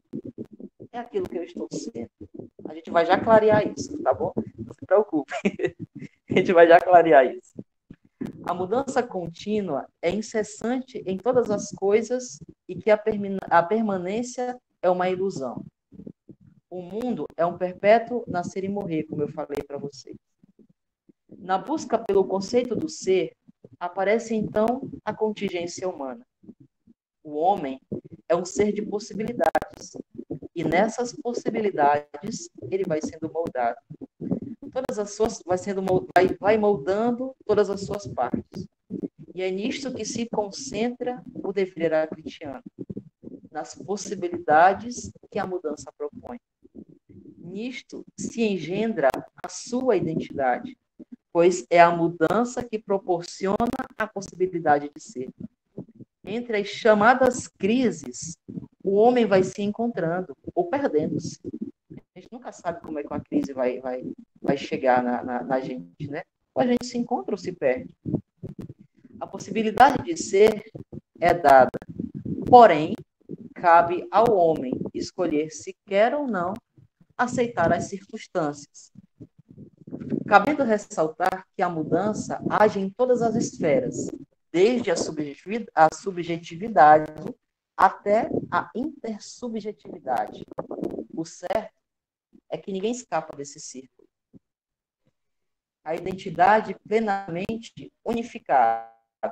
é aquilo que eu estou sendo. A gente vai já clarear isso, tá bom? Não se preocupe. A gente vai já clarear isso. A mudança contínua é incessante em todas as coisas e que a, a permanência é uma ilusão. O mundo é um perpétuo nascer e morrer, como eu falei para vocês. Na busca pelo conceito do ser, aparece então a contingência humana. O homem é um ser de possibilidades, e nessas possibilidades ele vai sendo moldado. Todas as suas vai sendo vai, vai moldando todas as suas partes. E é nisto que se concentra o dever heraclitiano, nas possibilidades que a mudança propõe. Nisto se engendra a sua identidade, pois é a mudança que proporciona a possibilidade de ser. Entre as chamadas crises, o homem vai se encontrando ou perdendo-se. A gente nunca sabe como é que uma crise vai, vai, vai chegar na, na, na gente, né? Ou a gente se encontra ou se perde. A possibilidade de ser é dada, porém, cabe ao homem escolher se quer ou não aceitar as circunstâncias. Cabendo ressaltar que a mudança age em todas as esferas, desde a subjetividade até a intersubjetividade. O certo é que ninguém escapa desse círculo. A identidade plenamente unificada,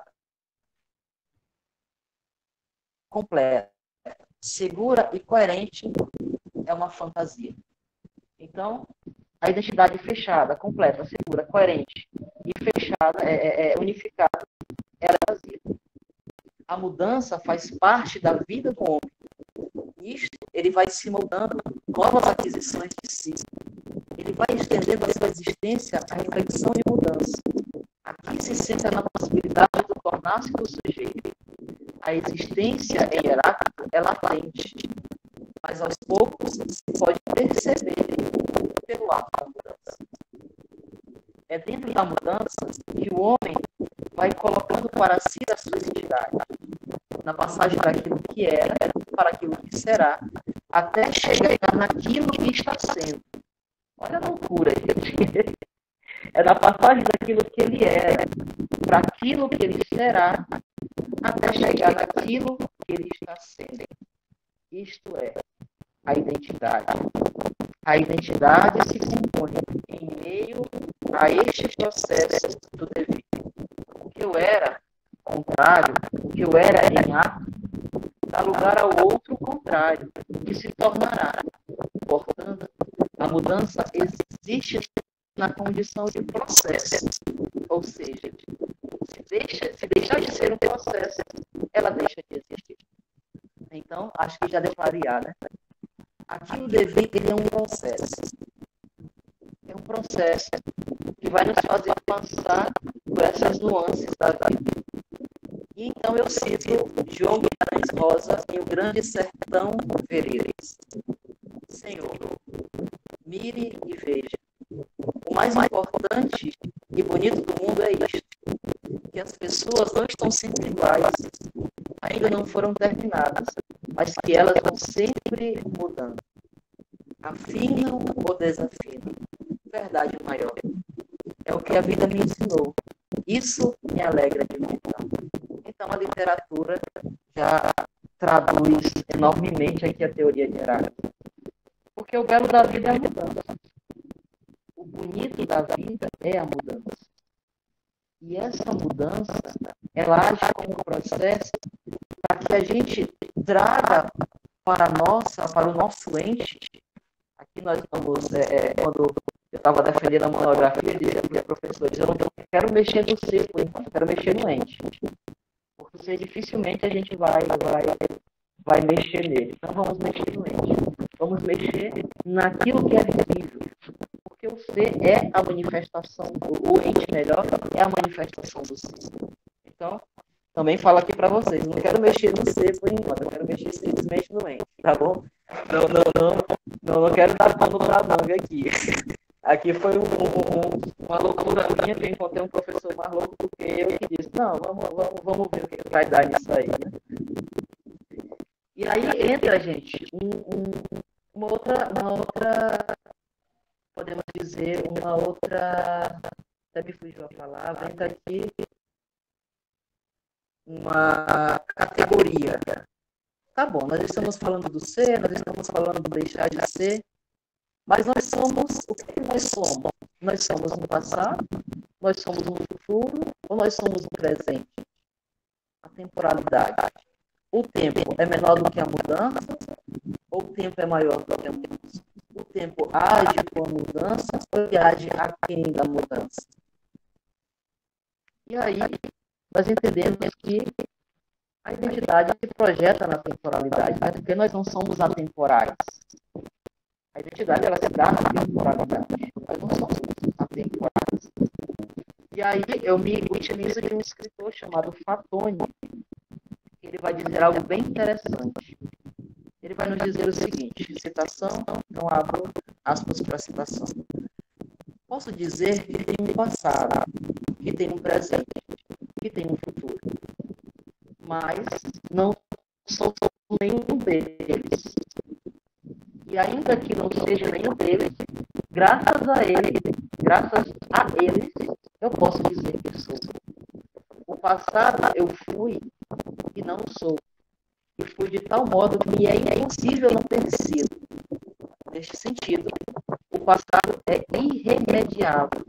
completa, segura e coerente é uma fantasia. Então, a identidade fechada, completa, segura, coerente e fechada, é, é, unificada, ela é vazia. A mudança faz parte da vida do homem. Nisto, ele vai se moldando novas aquisições de si. Ele vai estendendo a sua existência à reflexão e mudança. Aqui se senta na possibilidade de tornar-se do sujeito. A existência em Heráclito é latente, mas aos poucos se pode perceber pelo ato da mudança. É dentro da mudança que o homem vai colocando para si a sua identidade, na passagem daquilo que era para aquilo que será, até chegar naquilo que está sendo. Olha a loucura, gente. É da passagem daquilo que ele era para aquilo que ele será, até chegar naquilo que ele está sendo. Isto é a identidade. A identidade se compõe em meio a este processo do dever. O que eu era contrário, o que eu era em ato, dá lugar ao outro contrário, que se tornará. Portanto, a mudança existe na condição de processo. Ou seja, se, deixa, se deixar de ser um processo, ela deixa de existir. Então, acho que já deu para variar, né? Aqui o dever ele é um processo. É um processo que vai nos fazer passar por essas nuances da vida. E então eu cito João Guimarães Rosa em O Grande Sertão Veredas. Senhor, mire e veja. O mais importante e bonito do mundo é isto, que as pessoas não estão sempre iguais, ainda não foram terminadas, mas que elas vão sempre mudando. Afinam ou desafinam. Verdade maior. É o que a vida me ensinou. Isso me alegra de montão. Então a literatura já traduz enormemente aqui a teoria de Heráclito. Porque o belo da vida é a mudança. O bonito da vida é a mudança. E essa mudança, ela age como um processo para que a gente traga para, a nossa, para o nosso ente. Aqui nós estamos, é, quando eu estava defendendo a monografia, eu disse para os professores, eu não quero mexer no ser, por enquanto, eu quero mexer no ente. Porque o ser dificilmente a gente vai, vai, vai mexer nele. Então vamos mexer no ente. Vamos mexer naquilo que é visível. Porque o ser é a manifestação, o ente melhor é a manifestação do ser. Então, também falo aqui para vocês, não quero mexer no ser por enquanto, eu quero mexer simplesmente no ente, tá bom? Não, não, não, não, não quero dar pano para manga aqui. Aqui foi um, um, uma loucura minha, que eu encontrei um professor mais louco do que eu, que disse, não, vamos, vamos, vamos ver o que vai dar nisso aí, né? E aí entra, gente, um, um, uma outra, uma outra, podemos dizer, uma outra, até me fugiu a palavra, entra aqui uma categoria. Tá bom, nós estamos falando do ser, nós estamos falando do deixar de ser, Mas nós somos, o que nós somos? Nós somos no passado, nós somos no futuro ou nós somos no presente? A temporalidade. O tempo é menor do que a mudança ou o tempo é maior do que a mudança? O tempo age com a mudança ou ele age aquém da mudança? E aí, nós entendemos que a identidade se projeta na temporalidade, mas porque nós não somos atemporais. A identidade, ela se dá na temporalidade. Nós não somos atemporais. E aí, eu me utilizo de um escritor chamado Fatoni. Ele vai dizer algo bem interessante. Ele vai nos dizer o seguinte, citação, então abro aspas para a citação. Posso dizer que tem um passado, que tem um presente, que tem um futuro. Mas não sou nenhum deles. E ainda que não seja nenhum deles, graças a ele, graças a eles, eu posso dizer que sou. O passado eu fui e não sou. E fui de tal modo que me é impossível não ter sido. Neste sentido, o passado é irremediável.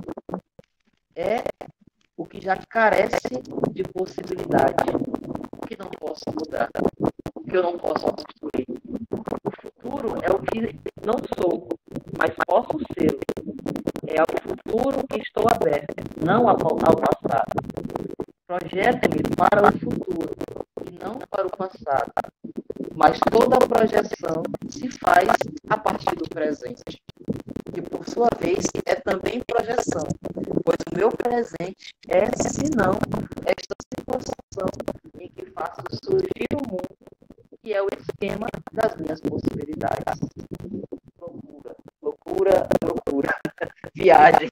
É o que já carece de possibilidade. O que não posso mudar. O que eu não posso construir. O futuro é o que não sou, mas posso ser. É ao futuro que estou aberto, não ao passado. Projeto-me para o futuro e não para o passado. Mas toda a projeção se faz a partir do presente, que por sua vez é também projeção, pois o meu presente é, se não, esta situação em que faço surgir o mundo, que é o esquema das minhas possibilidades. Loucura, loucura, loucura, viagem.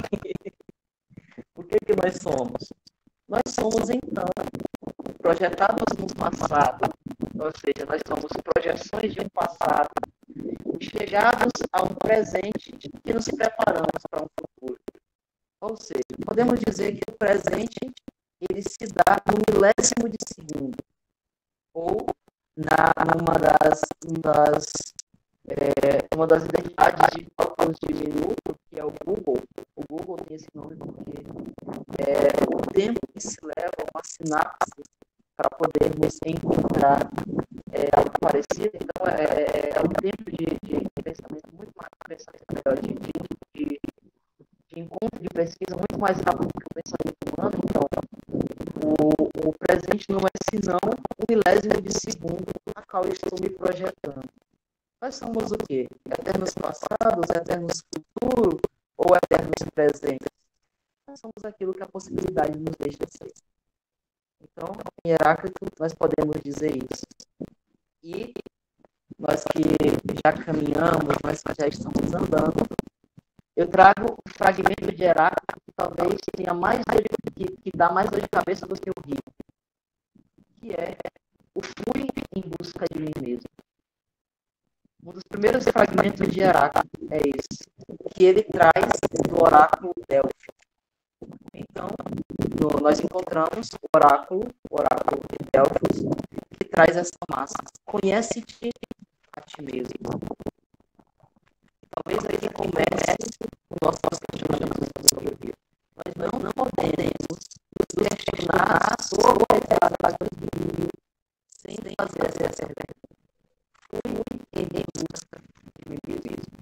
O que que nós somos? Nós somos, então, projetados no passado, ou seja, nós somos projeções de um passado, chegados a um presente que nos preparamos para um futuro. Ou seja, podemos dizer que o presente ele se dá no milésimo de segundo, ou na, numa das, das, é, uma das identidades de cálculos de minuto, que é o Google. O Google tem esse nome porque é o tempo que se leva uma sinapse para podermos encontrar é, algo parecido. Então, é, é um tempo de, de pensamento muito mais, pensamento melhor, de, de, de, de encontro de pesquisa muito mais rápido que o pensamento humano. Então, o, o presente não é senão um milésimo de segundo a qual eu estou me projetando. Nós somos o quê? Eternos passados, eternos futuros ou eternos presentes? Nós somos aquilo que a possibilidade nos deixa ser. Então, em Heráclito, nós podemos dizer isso. E nós que já caminhamos, nós que já estamos andando, eu trago um fragmento de Heráclito que talvez tenha mais dor, que, que dá mais dor de cabeça do que o rio, que é o fui em busca de mim mesmo. Um dos primeiros fragmentos de Heráclito é esse, que ele traz do oráculo Delfo. Então, no, nós encontramos o oráculo, o oráculo de Delfos, que traz essa massa. Conhece-te a ti mesmo. Talvez aí comece o nosso questionamento sobre o rio. Nós não, não podemos nos questionar sobre a realidade do rio sem fazer essa pergunta. Fui em busca de mim mesmo.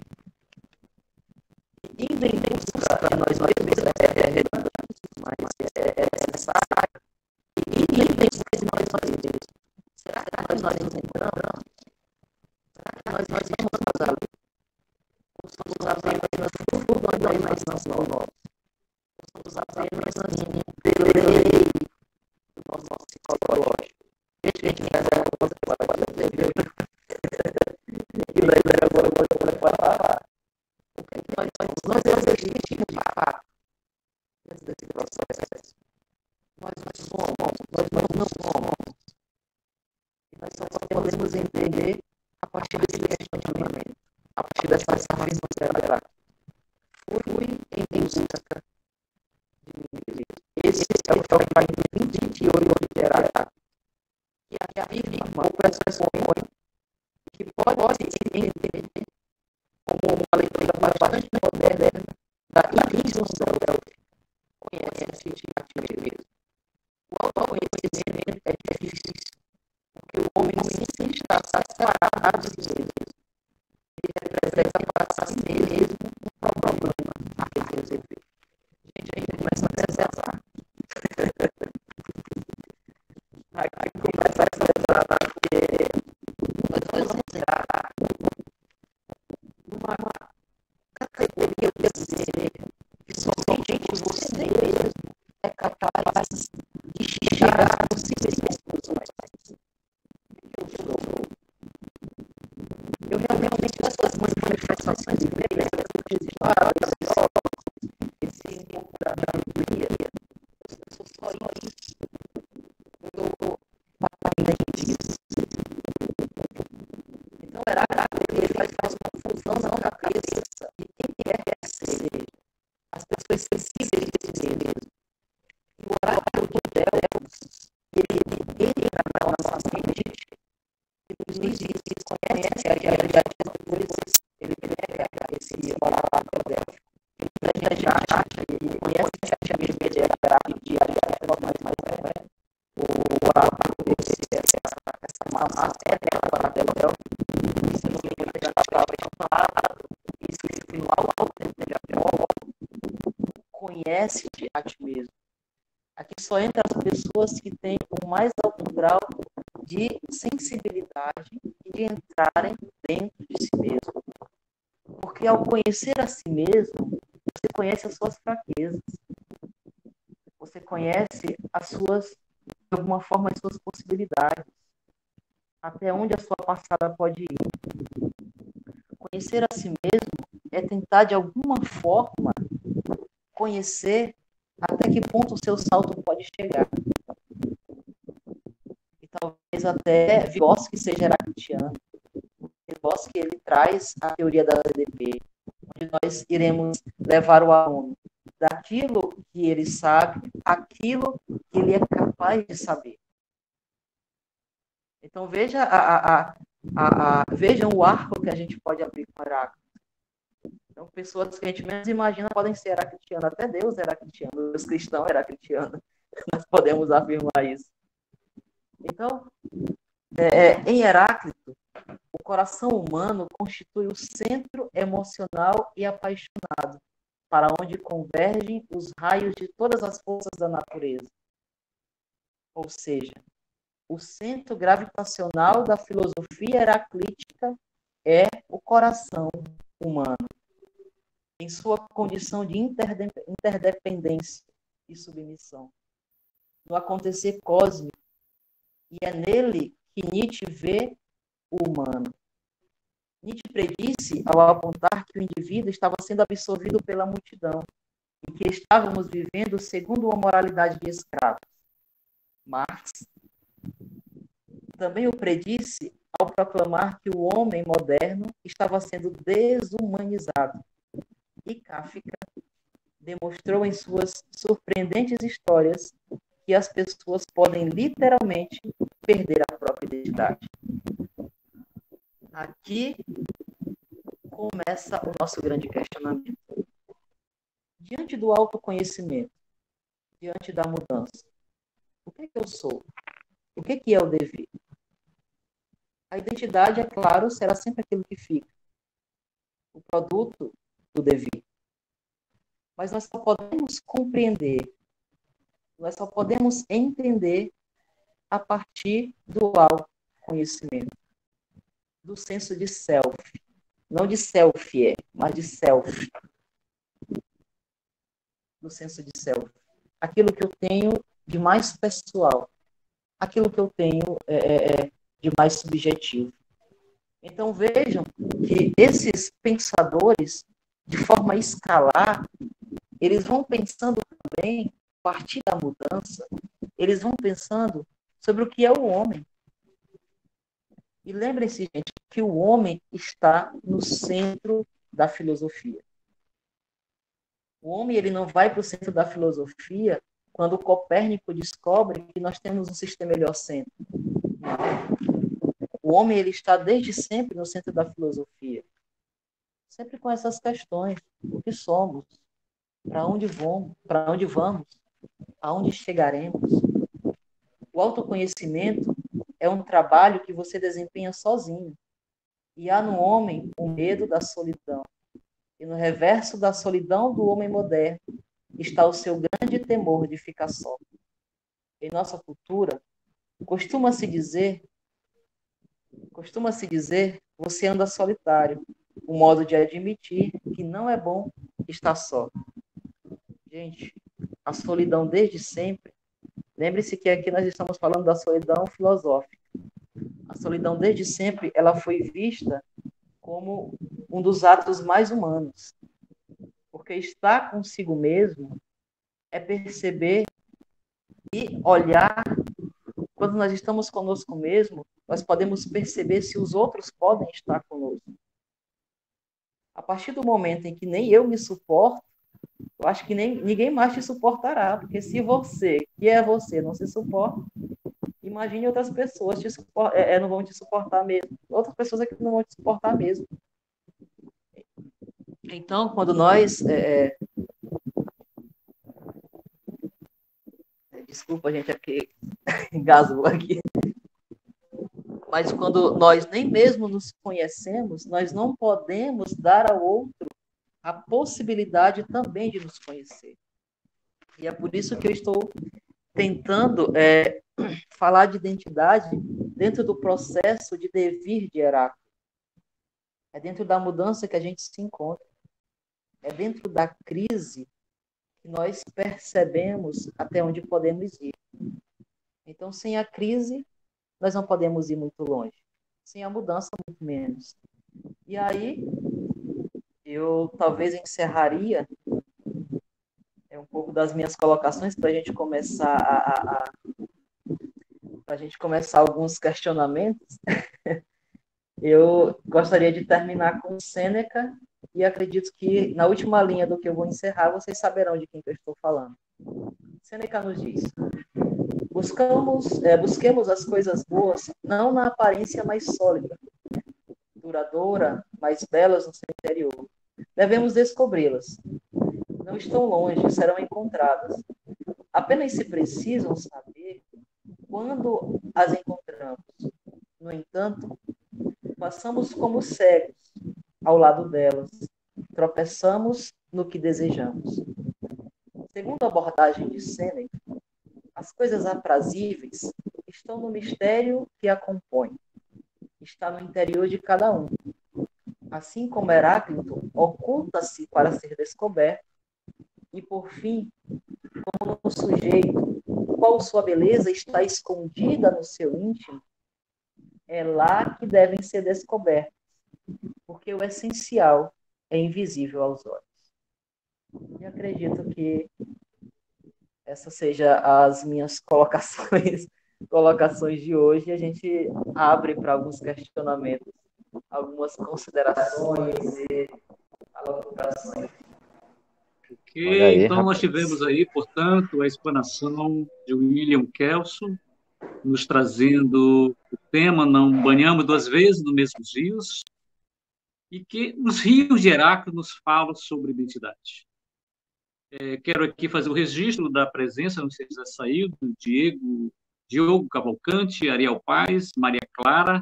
Indo em busca de nós mesmos é redundante, mas é necessário. E indo em busca de nós mesmos. Será que nós nos encontramos? Será que nós nos encontramos ali? Ou somos apenas furgões, mas não são nós? Ou somos apenas um delay do nosso psicológico? Deixa a gente fazer a coisa que vai fazer, viu? E daí agora eu vou falar. Nós, nós, nós existimos de fato nesse processo. Nós não somos, nós não somos. E nós só podemos entender a partir desse questionamento, a partir dessa afirmação. Fui em busca de mim mesmo. Esse é o fragmento vinte e oito de Heráclito, que afirma ou pressupõe que pode se entender como uma leitura separar de si mesmo. Ele representa para si mesmo um problema a resolver. Gente, a gente começa a pesar. Aí começa a pesar, porque nós vamos entrar numa categoria de ser que somente você mesmo é capaz de chegar às possíveis conclusões. Eu sou. Eu realmente, essas manifestações viveiras, esses vários esse comportamento, eu sou só isso. Eu estou totalmente disso. Então, era que ele faz, faz confusão na cabeça de quem quer que seja. As pessoas sensíveis de si mesmo. E o oráculo do Deus, ele entra na nossa mente, ele nos diz que conhece a realidade das coisas, ele nega esse oráculo do Deus. Ele já acha, ele conhece a realidade de realidade mais mais mais o oráculo desse, essa, essa massa é dela, para Deus. Isso não significa que ela está apaixonada, isso significa no alto tempo de amor, conhece-te a ti mesmo. Aqui só entra as pessoas que têm o mais alto grau de sensibilidade e de entrarem dentro de si mesmo. Porque ao conhecer a si mesmo, você conhece as suas fraquezas. Você conhece as suas, de alguma forma, as suas possibilidades. Até onde a sua passada pode ir. Conhecer a si mesmo é tentar, de alguma forma, conhecer até que ponto o seu salto pode chegar. E talvez até Vygotsky seja heraclitiano. Vygotsky, ele traz a teoria da L D P, onde nós iremos levar o aluno daquilo que ele sabe, aquilo que ele é capaz de saber. Então, veja a, a, a, a, a, vejam o arco que a gente pode abrir com o Heráclito. Então, pessoas que a gente menos imagina podem ser heraclitianas. Até Deus é heraclitiano, os cristãos é heraclitiano. Nós podemos afirmar isso. Então, é, em Heráclito, o coração humano constitui o centro emocional e apaixonado, para onde convergem os raios de todas as forças da natureza. Ou seja, o centro gravitacional da filosofia heraclítica é o coração humano, em sua condição de interdependência e submissão, no acontecer cósmico, e é nele que Nietzsche vê o humano. Nietzsche predisse ao apontar que o indivíduo estava sendo absorvido pela multidão e que estávamos vivendo segundo uma moralidade de escravos. Marx também o predisse ao proclamar que o homem moderno estava sendo desumanizado. E Kafka demonstrou em suas surpreendentes histórias que as pessoas podem literalmente perder a própria identidade. Aqui começa o nosso grande questionamento. Diante do autoconhecimento, diante da mudança, o que é que eu sou? O que é que é o dever? A identidade, é claro, será sempre aquilo que fica. O produto do dever. Mas nós só podemos compreender, nós só podemos entender a partir do autoconhecimento, do senso de self. Não de self, é, mas de self. Do senso de self. Aquilo que eu tenho de mais pessoal. Aquilo que eu tenho é, é, de mais subjetivo. Então vejam que esses pensadores, de forma escalar, eles vão pensando também, a partir da mudança, eles vão pensando sobre o que é o homem. E lembrem-se, gente, que o homem está no centro da filosofia. O homem ele não vai para o centro da filosofia quando Copérnico descobre que nós temos um sistema heliocêntrico. O homem ele está desde sempre no centro da filosofia. Sempre com essas questões. O que somos? Para onde vamos? Para onde vamos? Aonde chegaremos? O autoconhecimento é um trabalho que você desempenha sozinho. E há no homem o medo da solidão. E no reverso da solidão do homem moderno está o seu grande temor de ficar só. Em nossa cultura, costuma-se dizer, costuma-se dizer, você anda solitário, o modo de admitir que não é bom estar só. Gente, a solidão desde sempre, lembre-se que aqui nós estamos falando da solidão filosófica. A solidão desde sempre, ela foi vista como um dos atos mais humanos, porque estar consigo mesmo é perceber e olhar. Quando nós estamos conosco mesmo, nós podemos perceber se os outros podem estar conosco. A partir do momento em que nem eu me suporto, eu acho que nem, ninguém mais te suportará, porque se você, que é você, não se suporta, imagine outras pessoas te suport, é, não vão te suportar mesmo. Outras pessoas aqui não vão te suportar mesmo. Então, quando nós... É, desculpa, gente, é porque engasgou aqui. Mas quando nós nem mesmo nos conhecemos, nós não podemos dar ao outro a possibilidade também de nos conhecer. E é por isso que eu estou tentando é, falar de identidade dentro do processo de devir de Heráclito. É dentro da mudança que a gente se encontra. É dentro da crise que nós percebemos até onde podemos ir. Então, sem a crise, nós não podemos ir muito longe. Sem a mudança, muito menos. E aí, eu talvez encerraria é um pouco das minhas colocações para a gente começar a, a, a para a gente começar alguns questionamentos. Eu gostaria de terminar com Sêneca e acredito que na última linha do que eu vou encerrar vocês saberão de quem que eu estou falando. Sêneca nos diz: buscamos, é, busquemos as coisas boas não na aparência mais sólida, duradoura, mais belas no seu interior. Devemos descobri-las. Não estão longe, serão encontradas. Apenas se precisam saber quando as encontramos. No entanto, passamos como cegos ao lado delas. Tropeçamos no que desejamos. Segundo a abordagem de Sêneca, as coisas aprazíveis estão no mistério que a compõe. Está no interior de cada um. Assim como Heráclito oculta-se para ser descoberto, e por fim, como no sujeito, qual sua beleza está escondida no seu íntimo, é lá que devem ser descobertos, porque o essencial é invisível aos olhos. E acredito que essas sejam as minhas colocações, colocações de hoje, e a gente abre para alguns questionamentos, algumas considerações e alocuções. Ok, aí, então rapaz. Nós tivemos aí, portanto, a explanação de William Kelso, nos trazendo o tema Não banhamos duas vezes nos mesmos rios, e que os rios de Heráclito nos falam sobre identidade. É, quero aqui fazer o registro da presença, não sei se já saiu, do Diego, Diogo Cavalcante, Ariel Paz, Maria Clara,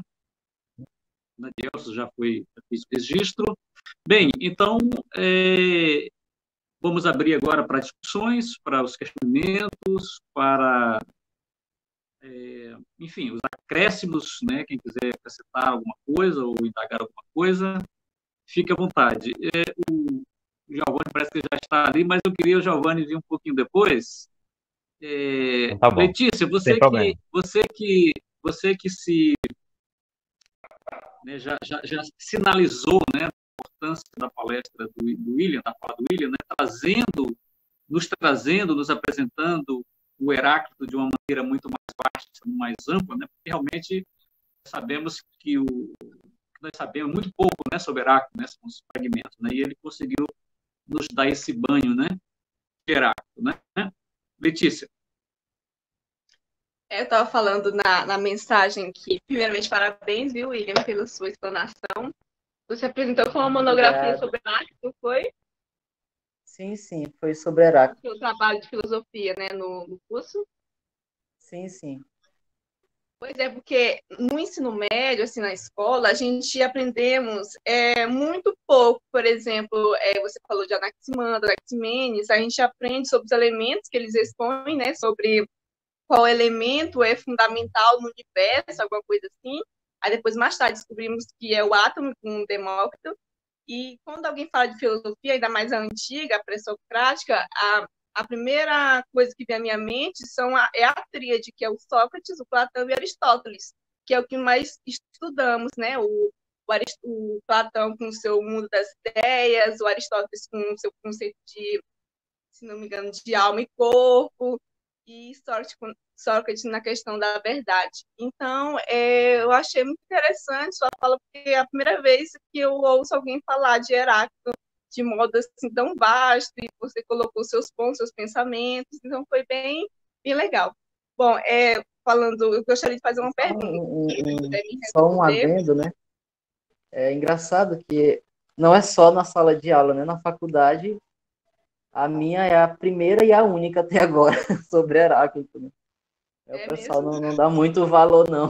Nelson já foi, já fez o registro. Bem, então, é, vamos abrir agora para discussões, para os questionamentos, para, é, enfim, os acréscimos, né? Quem quiser acrescentar alguma coisa ou indagar alguma coisa, fique à vontade. É, o Giovanni parece que já está ali, mas eu queria o Giovanni vir um pouquinho depois. É, tá bom. Letícia, você que, você que, você que se, né, já, já, já sinalizou, né, a importância da palestra do, do William, da fala do William, né, trazendo, nos trazendo, nos apresentando o Heráclito de uma maneira muito mais vasta, mais ampla, né, porque realmente sabemos que o nós sabemos muito pouco, né, sobre Heráclito, né, são os fragmentos, né, e ele conseguiu nos dar esse banho, né, de Heráclito, né? Letícia. Eu estava falando na, na mensagem que, primeiramente, parabéns, viu, William, pela sua explanação. Você apresentou com uma monografia Obrigado. Sobre Heráclito, foi? Sim, sim, foi sobre Heráclito. O seu trabalho de filosofia, né, no, no curso? Sim, sim. Pois é, porque no ensino médio, assim, na escola, a gente aprendemos é, muito pouco. Por exemplo, é, você falou de Anaximandro, Anaximenes, a gente aprende sobre os elementos que eles expõem, né, sobre qual elemento é fundamental no universo, alguma coisa assim. Aí depois, mais tarde, descobrimos que é o átomo com Demócrito. E quando alguém fala de filosofia, ainda mais a antiga, a pré-socrática, a, a primeira coisa que vem à minha mente são a, é a tríade, que é o Sócrates, o Platão e Aristóteles, que é o que mais estudamos, né? O, o, Arist, o Platão com o seu mundo das ideias, o Aristóteles com o seu conceito de, se não me engano, de alma e corpo, e Sócrates na questão da verdade. Então, é, eu achei muito interessante sua fala, porque é a primeira vez que eu ouço alguém falar de Heráclito de modo assim tão vasto, e você colocou seus pontos, seus pensamentos, então foi bem, bem legal. Bom, é, falando, eu gostaria de fazer uma pergunta, um, se um, puder me só um responder. adendo, né? É engraçado que não é só na sala de aula, né? Na faculdade, a minha é a primeira e a única até agora sobre Heráclito. Né? É, o pessoal não, não dá muito valor, não.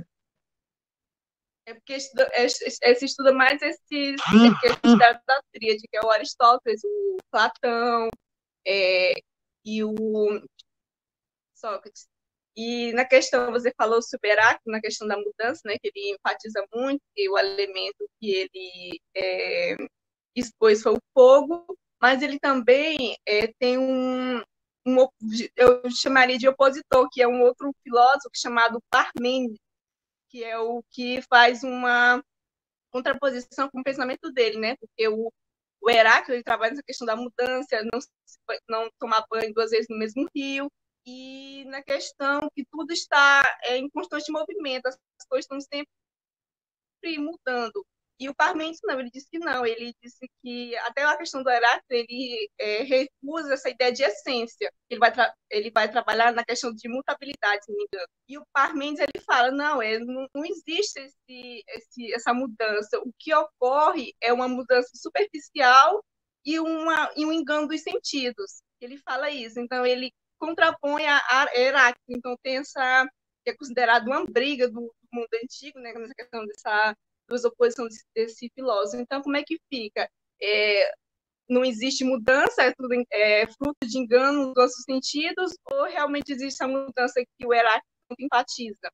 É porque estuda, é, é, se estuda mais esse esse da tríade, que é o Aristóteles, o Platão é, e o Sócrates. E na questão, você falou sobre Heráclito, na questão da mudança, né, que ele enfatiza muito, que o elemento que ele é, expôs foi o fogo, mas ele também é, tem um, um, eu chamaria de opositor, que é um outro filósofo chamado Parmênides, que é o que faz uma contraposição com o pensamento dele, né? Porque o, o Heráclito ele trabalha nessa questão da mudança, não, não tomar banho duas vezes no mesmo rio, e na questão que tudo está é, em constante movimento, as coisas estão sempre mudando. E o Parmênides não, ele disse que não, ele disse que até a questão do Heráclito, ele é, recusa essa ideia de essência, ele vai, ele vai trabalhar na questão de mutabilidade, se não me engano. E o Parmênides, ele fala, não, é, não, não existe esse, esse, essa mudança, o que ocorre é uma mudança superficial e, uma, e um engano dos sentidos. Ele fala isso, então ele contrapõe a, a Heráclito, então tem essa, que é considerado uma briga do, do mundo antigo, né, nessa questão dessa duas oposições desse, desse filósofo. Então, como é que fica? É, não existe mudança, é, tudo, é fruto de engano nos nossos sentidos, ou realmente existe essa mudança que o Heráclito empatiza?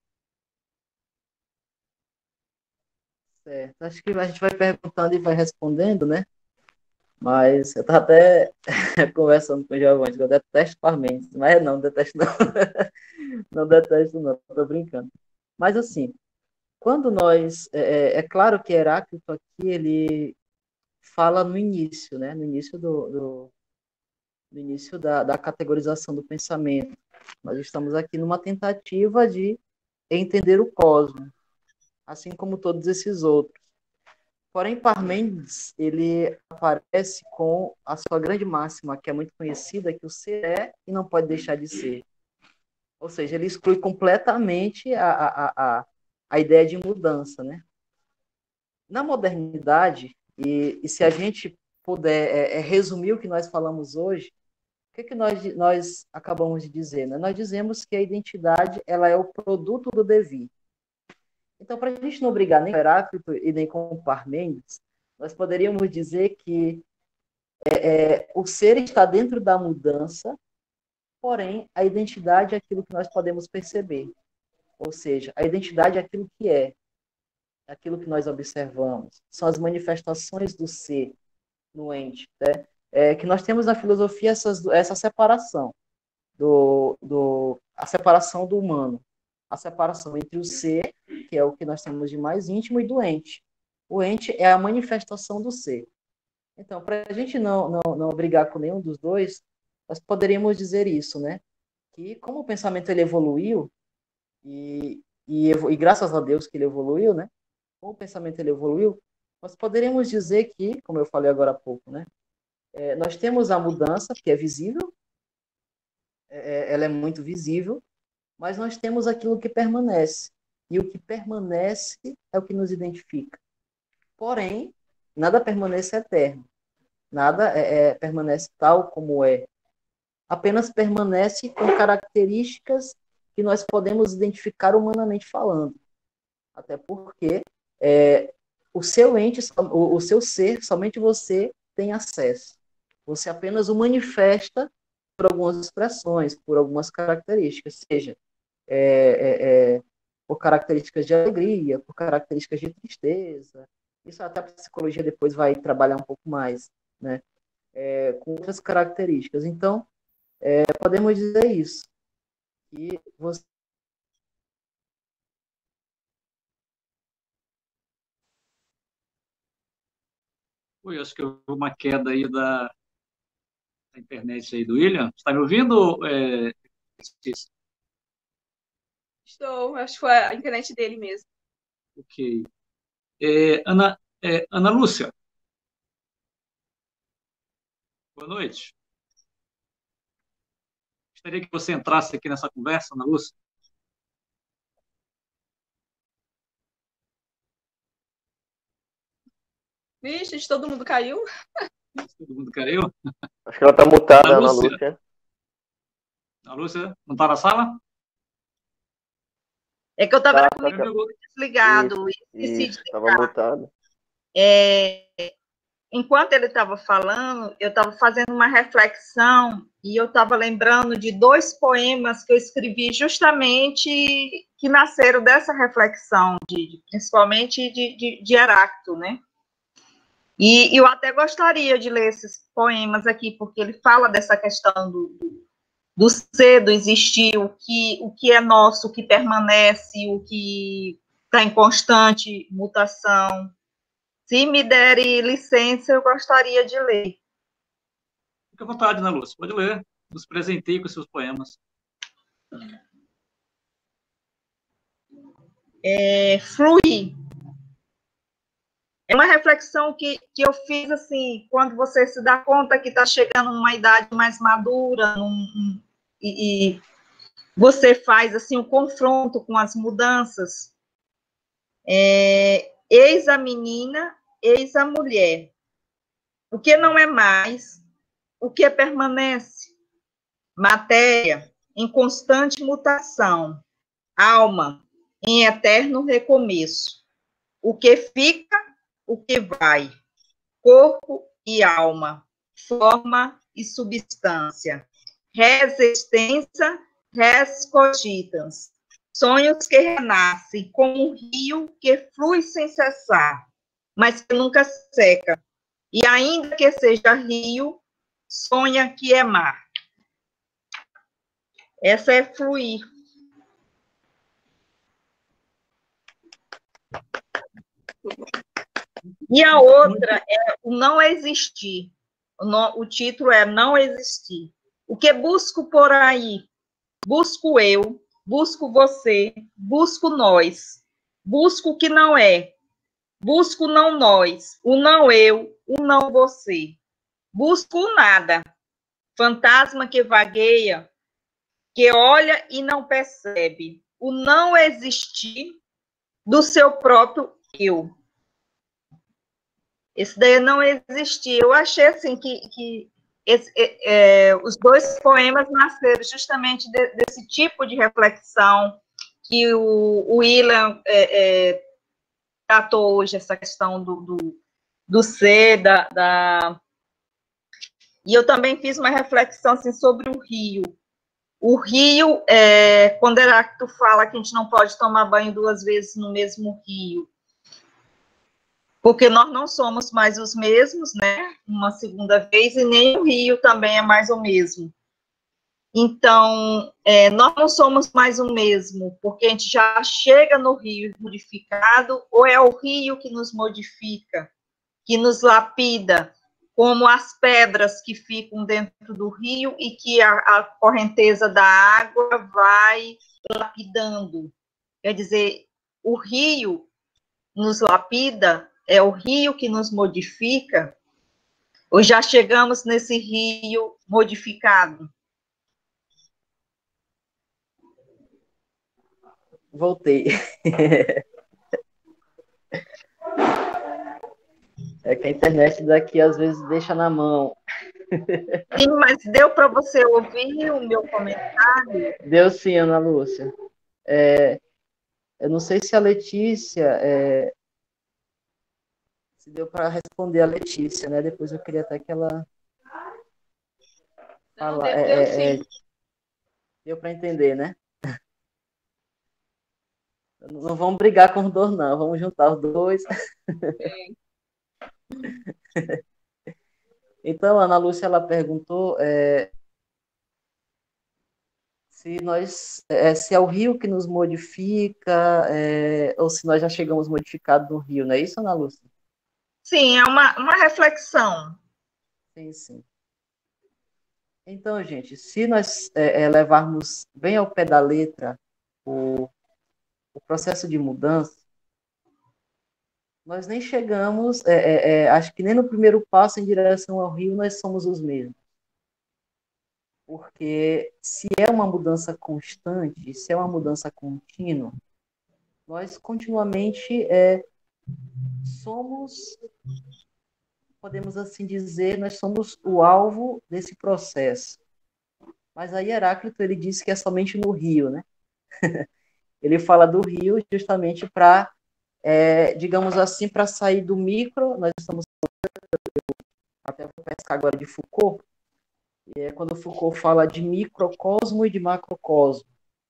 Certo. Acho que a gente vai perguntando e vai respondendo, né? Mas eu estava até conversando com o Giovanni, que eu detesto Parmênides, mas não, detesto não. Não detesto não, estou brincando. Mas assim, quando nós... É, é claro que Heráclito aqui, ele fala no início, né? No início do, do no início da, da categorização do pensamento. Nós estamos aqui numa tentativa de entender o cosmos, assim como todos esses outros. Porém, Parmênides, ele aparece com a sua grande máxima, que é muito conhecida, que o ser é e não pode deixar de ser. Ou seja, ele exclui completamente a, a, a, a ideia de mudança, né? Na modernidade, e, e se a gente puder é, é, resumir o que nós falamos hoje, o que, que nós, nós acabamos de dizer? Né? Nós dizemos que a identidade ela é o produto do devir. Então, para a gente não brigar nem com Heráclito e nem com Parmênides, nós poderíamos dizer que é, é, o ser está dentro da mudança, porém, a identidade é aquilo que nós podemos perceber. Ou seja, a identidade é aquilo que é, é aquilo que nós observamos, são as manifestações do ser no ente, né? É, que nós temos na filosofia essas, essa separação, do, do, a separação do humano, a separação entre o ser, que é o que nós temos de mais íntimo, e do ente. O ente é a manifestação do ser. Então, para a gente não, não, não brigar com nenhum dos dois, nós poderíamos dizer isso, né? Que como o pensamento ele evoluiu, e, e, e graças a Deus que ele evoluiu, né? Como o pensamento ele evoluiu, nós poderíamos dizer que, como eu falei agora há pouco, né? É, nós temos a mudança, que é visível, é, ela é muito visível, mas nós temos aquilo que permanece. E o que permanece é o que nos identifica. Porém, nada permanece eterno. Nada é, é, permanece tal como é. Apenas permanece com características que nós podemos identificar humanamente falando. Até porque é, o seu ente, o, o seu ser, somente você tem acesso. Você apenas o manifesta por algumas expressões, por algumas características, seja é, é, é, por características de alegria, por características de tristeza. Isso até a psicologia depois vai trabalhar um pouco mais, né? É, com outras características. Então, é, podemos dizer isso. Que você Oi, acho que houve uma queda aí da, da internet aí do William. Está me ouvindo, é, Letícia? Estou, acho que foi a internet dele mesmo. Ok. É, Ana, é, Ana Lúcia. Boa noite. Gostaria que você entrasse aqui nessa conversa, Ana Lúcia. Vixe, todo mundo caiu. Todo mundo caiu? Acho que ela está mutada, Ana Ana Lúcia. Lúcia. Ana Lúcia, não está na sala? É que eu estava Tá, com o tá, microfone desligado. Isso, Esqueci isso, de estava ligar. mutado. É, enquanto ele estava falando, eu estava fazendo uma reflexão e eu estava lembrando de dois poemas que eu escrevi justamente que nasceram dessa reflexão, de, principalmente de, de, de Heráclito, né? E eu até gostaria de ler esses poemas aqui, porque ele fala dessa questão do, do, do ser, do existir, o que, o que é nosso, o que permanece, o que está em constante mutação. Se me derem licença, eu gostaria de ler. Fique à vontade, Ana Lúcia, pode ler. Nos presenteie com seus poemas. É, fluir. É uma reflexão que, que eu fiz, assim, quando você se dá conta que está chegando numa idade mais madura, num, um, e, e você faz, assim, um confronto com as mudanças. É, eis a menina, eis a mulher. O que não é mais, o que permanece? Matéria em constante mutação, alma em eterno recomeço. O que fica, o que vai, corpo e alma, forma e substância, res extensa, res cogitans, sonhos que renascem como um rio que flui sem cessar, mas que nunca seca, e ainda que seja rio, sonha que é mar. Essa é fluir. E a outra é o não existir. O, no, o título é Não Existir. O que busco por aí? Busco eu, busco você, busco nós. Busco o que não é. Busco não nós, o não eu, o não você. Busco o nada. Fantasma que vagueia, que olha e não percebe. O não existir do seu próprio eu. Esse daí não existia. Eu achei assim que, que esse, é, é, os dois poemas nasceram justamente de, desse tipo de reflexão que o, o William é, é, tratou hoje, essa questão do, do, do ser, da, da... E eu também fiz uma reflexão assim, sobre o rio. O rio, é, quando Heráclito fala que a gente não pode tomar banho duas vezes no mesmo rio, porque nós não somos mais os mesmos, né, uma segunda vez, e nem o rio também é mais o mesmo. Então, é, nós não somos mais o mesmo, porque a gente já chega no rio modificado, ou é o rio que nos modifica, que nos lapida, como as pedras que ficam dentro do rio e que a, a correnteza da água vai lapidando. Quer dizer, o rio nos lapida, é o rio que nos modifica, ou já chegamos nesse rio modificado? Voltei. É que a internet daqui às vezes deixa na mão. Sim, mas deu para você ouvir o meu comentário? Deu sim, Ana Lúcia. É, eu não sei se a Letícia... É, se deu para responder a Letícia, né? Depois eu queria até que ela... Não, Fala, deu, é, deu é, sim. é, deu para entender, né? Não vamos brigar com os dois, não. Vamos juntar os dois. É. Então, a Ana Lúcia, ela perguntou é, se nós, é, se é o rio que nos modifica, é, ou se nós já chegamos modificados no rio, não é isso, Ana Lúcia? Sim, é uma, uma reflexão. Sim, sim. Então, gente, se nós é, é, levarmos bem ao pé da letra o, o processo de mudança, nós nem chegamos, é, é, é, acho que nem no primeiro passo em direção ao rio nós somos os mesmos. Porque se é uma mudança constante, se é uma mudança contínua, nós continuamente é, somos, podemos assim dizer, nós somos o alvo desse processo. Mas aí Heráclito, ele disse que é somente no rio, né? Ele fala do rio justamente para, é, digamos assim, para sair do micro, nós estamos, até vou pescar agora de Foucault, é, quando Foucault fala de microcosmo e de macrocosmo.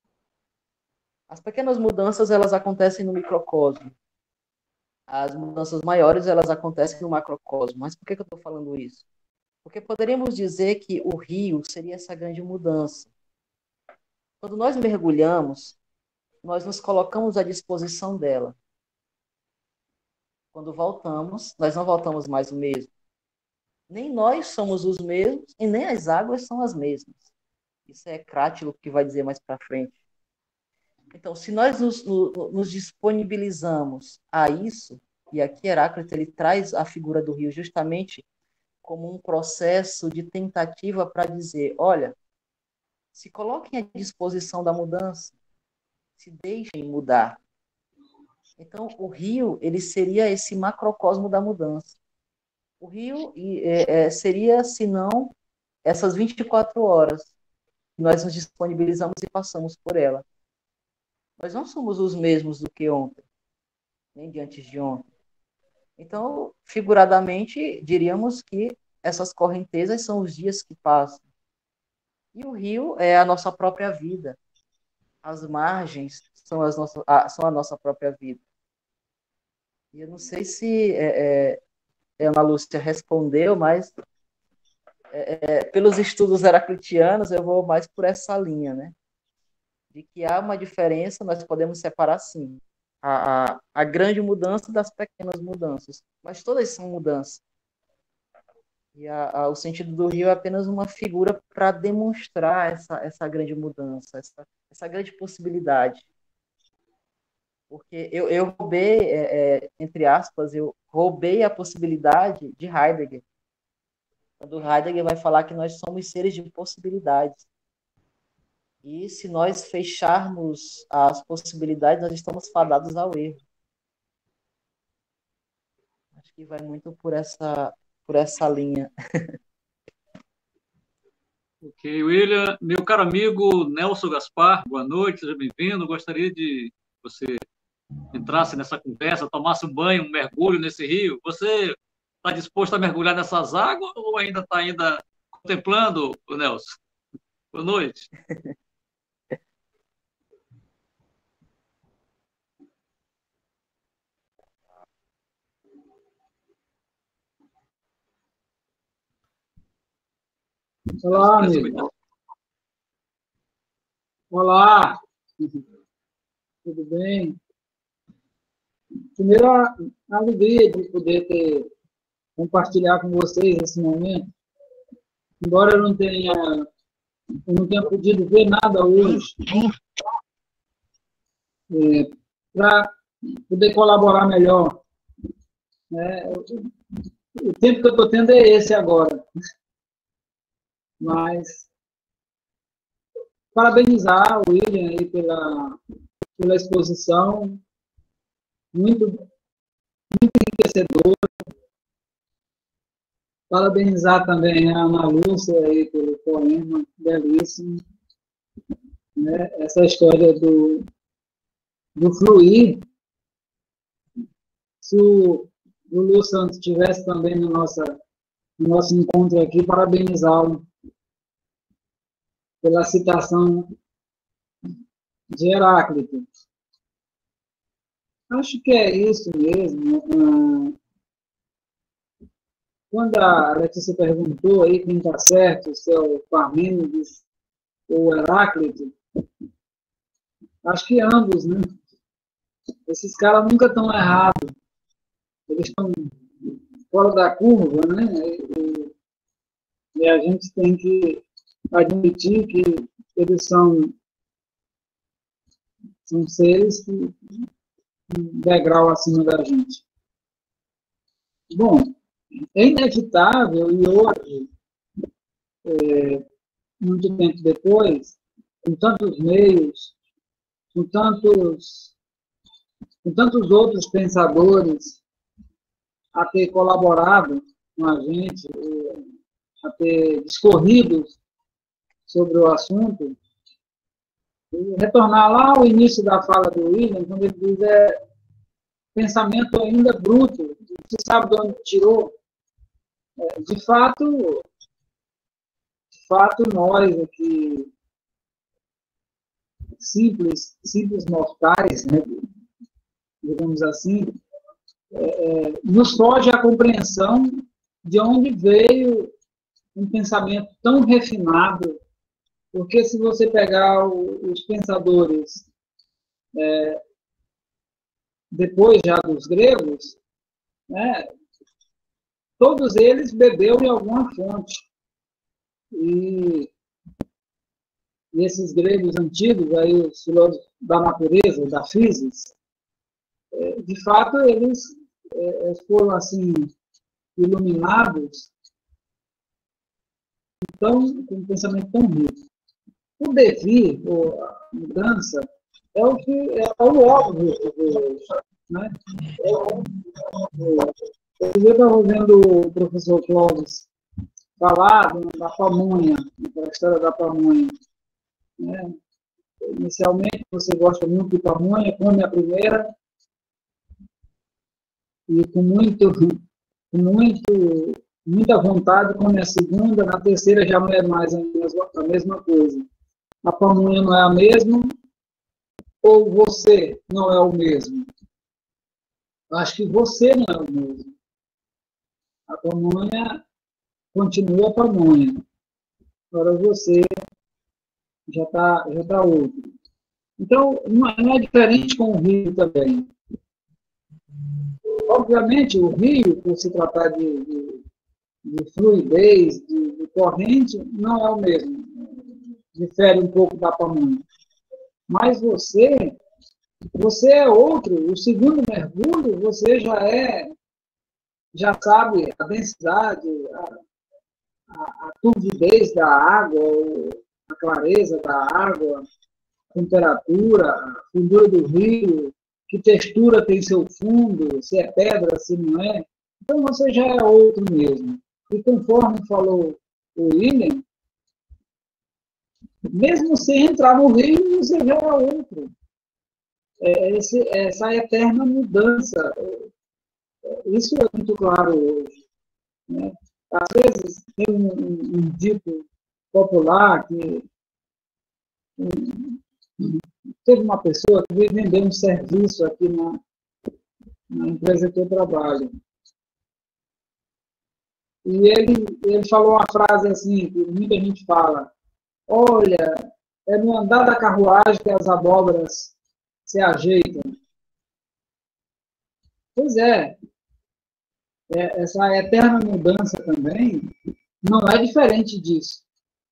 As pequenas mudanças, elas acontecem no microcosmo. As mudanças maiores, elas acontecem no macrocosmo. Mas por que, que eu estou falando isso? Porque poderíamos dizer que o rio seria essa grande mudança. Quando nós mergulhamos, nós nos colocamos à disposição dela. Quando voltamos, nós não voltamos mais o mesmo. Nem nós somos os mesmos e nem as águas são as mesmas. Isso é Crátilo que vai dizer mais para frente. Então, se nós nos, nos disponibilizamos a isso, e aqui Heráclito ele traz a figura do rio justamente como um processo de tentativa para dizer, olha, se coloquem à disposição da mudança, se deixem mudar. Então, o rio ele seria esse macrocosmo da mudança. O rio é, é, seria, se não, essas vinte e quatro horas que nós nos disponibilizamos e passamos por ela. Nós não somos os mesmos do que ontem, nem de antes de ontem. Então, figuradamente, diríamos que essas correntezas são os dias que passam. E o rio é a nossa própria vida. As margens são, as nossas, são a nossa própria vida. E eu não sei se é, é, Ana Lúcia respondeu, mas é, é, pelos estudos heraclitianos, eu vou mais por essa linha, né? De que há uma diferença, nós podemos separar, sim, a, a, a grande mudança das pequenas mudanças. Mas todas são mudanças. E a, a, o sentido do rio é apenas uma figura para demonstrar essa, essa grande mudança, essa, essa grande possibilidade. Porque eu, eu roubei, é, é, entre aspas, eu roubei a possibilidade de Heidegger. Quando Heidegger vai falar que nós somos seres de possibilidades. E se nós fecharmos as possibilidades, nós estamos fadados ao erro. Acho que vai muito por essa, por essa linha. Ok, William. Meu caro amigo Nelson Gaspar, boa noite, seja bem-vindo. Gostaria de que você entrasse nessa conversa, tomasse um banho, um mergulho nesse rio. Você está disposto a mergulhar nessas águas ou ainda está ainda contemplando, Nelson? Boa noite. Olá, amigo. Olá. Tudo bem? Primeiro, a alegria de poder ter, compartilhar com vocês esse momento. Embora eu não tenha, eu não tenha podido ver nada hoje, é, para poder colaborar melhor. É, o tempo que eu estou tendo é esse agora. Mas parabenizar o William aí pela, pela exposição, muito, muito enriquecedora. Parabenizar também a Ana Lúcia aí pelo poema belíssimo. Né? Essa história do, do fluir. Se o, o Lu Santos estivesse também no, nossa, no nosso encontro aqui, parabenizá-lo pela citação de Heráclito. Acho que é isso mesmo. Quando a Letícia perguntou aí quem está certo, se é o Parmênides ou Heráclito, acho que ambos, né? Esses caras nunca estão errados. Eles estão fora da curva, né? E, e a gente tem que admitir que eles são, são seres que um degrau acima da gente. Bom, é inevitável, e hoje, é, muito tempo depois, com tantos meios, com tantos, com tantos outros pensadores a ter colaborado com a gente, a ter discorrido sobre o assunto, e retornar lá ao início da fala do William, quando ele diz é pensamento ainda bruto, você sabe de onde tirou. É, de fato, de fato, nós aqui, simples, simples mortais, né, digamos assim, é, é, nos foge a compreensão de onde veio um pensamento tão refinado, porque se você pegar o, os pensadores é, depois já dos gregos, né, todos eles beberam em alguma fonte. E, e esses gregos antigos, aí, os filósofos da natureza, da física, é, de fato, eles é, foram assim iluminados, então, com um pensamento tão rico. O devir, ou a mudança, é o que é o óbvio, né? É o óbvio. Eu estava vendo o professor Clóvis falar da pamonha, da história da pamonha. Né? Inicialmente, você gosta muito de pamonha, come a primeira e com muito, com muito, muita vontade come a segunda, na terceira já não é mais a mesma, a mesma coisa. A pamonha não é a mesma, ou você não é o mesmo? Eu acho que você não é o mesmo. A pamonha continua a pamonha. Agora você já está já tá outro. Então, não é diferente com o rio também. Obviamente, o rio, por se tratar de, de, de fluidez, de, de corrente, não é o mesmo. Difere um pouco da pamonha. Mas você, você é outro. O segundo mergulho, você já é, já sabe a densidade, a, a, a turbidez da água, a clareza da água, a temperatura, a fundura do rio, que textura tem seu fundo, se é pedra, se não é. Então você já é outro mesmo. E conforme falou o William, mesmo sem entrar no rio, você já é outro. É esse, essa eterna mudança. Isso é muito claro hoje. Né? Às vezes, tem um, um, um dito popular que um, teve uma pessoa que veio vender um serviço aqui na, na empresa que eu trabalho. E ele, ele falou uma frase assim, que muita gente fala: olha, é no andar da carruagem que as abóboras se ajeitam. Pois é, é, essa eterna mudança também não é diferente disso.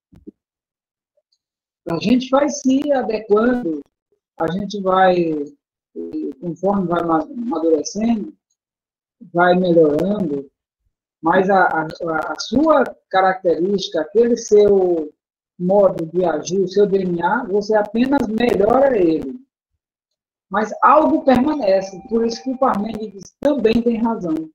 A gente vai se adequando, a gente vai, conforme vai amadurecendo, vai melhorando, mas a, a, a sua característica, aquele seu modo de agir, o seu D N A, você apenas melhora ele. Mas algo permanece, por isso que o Parmênides também tem razão.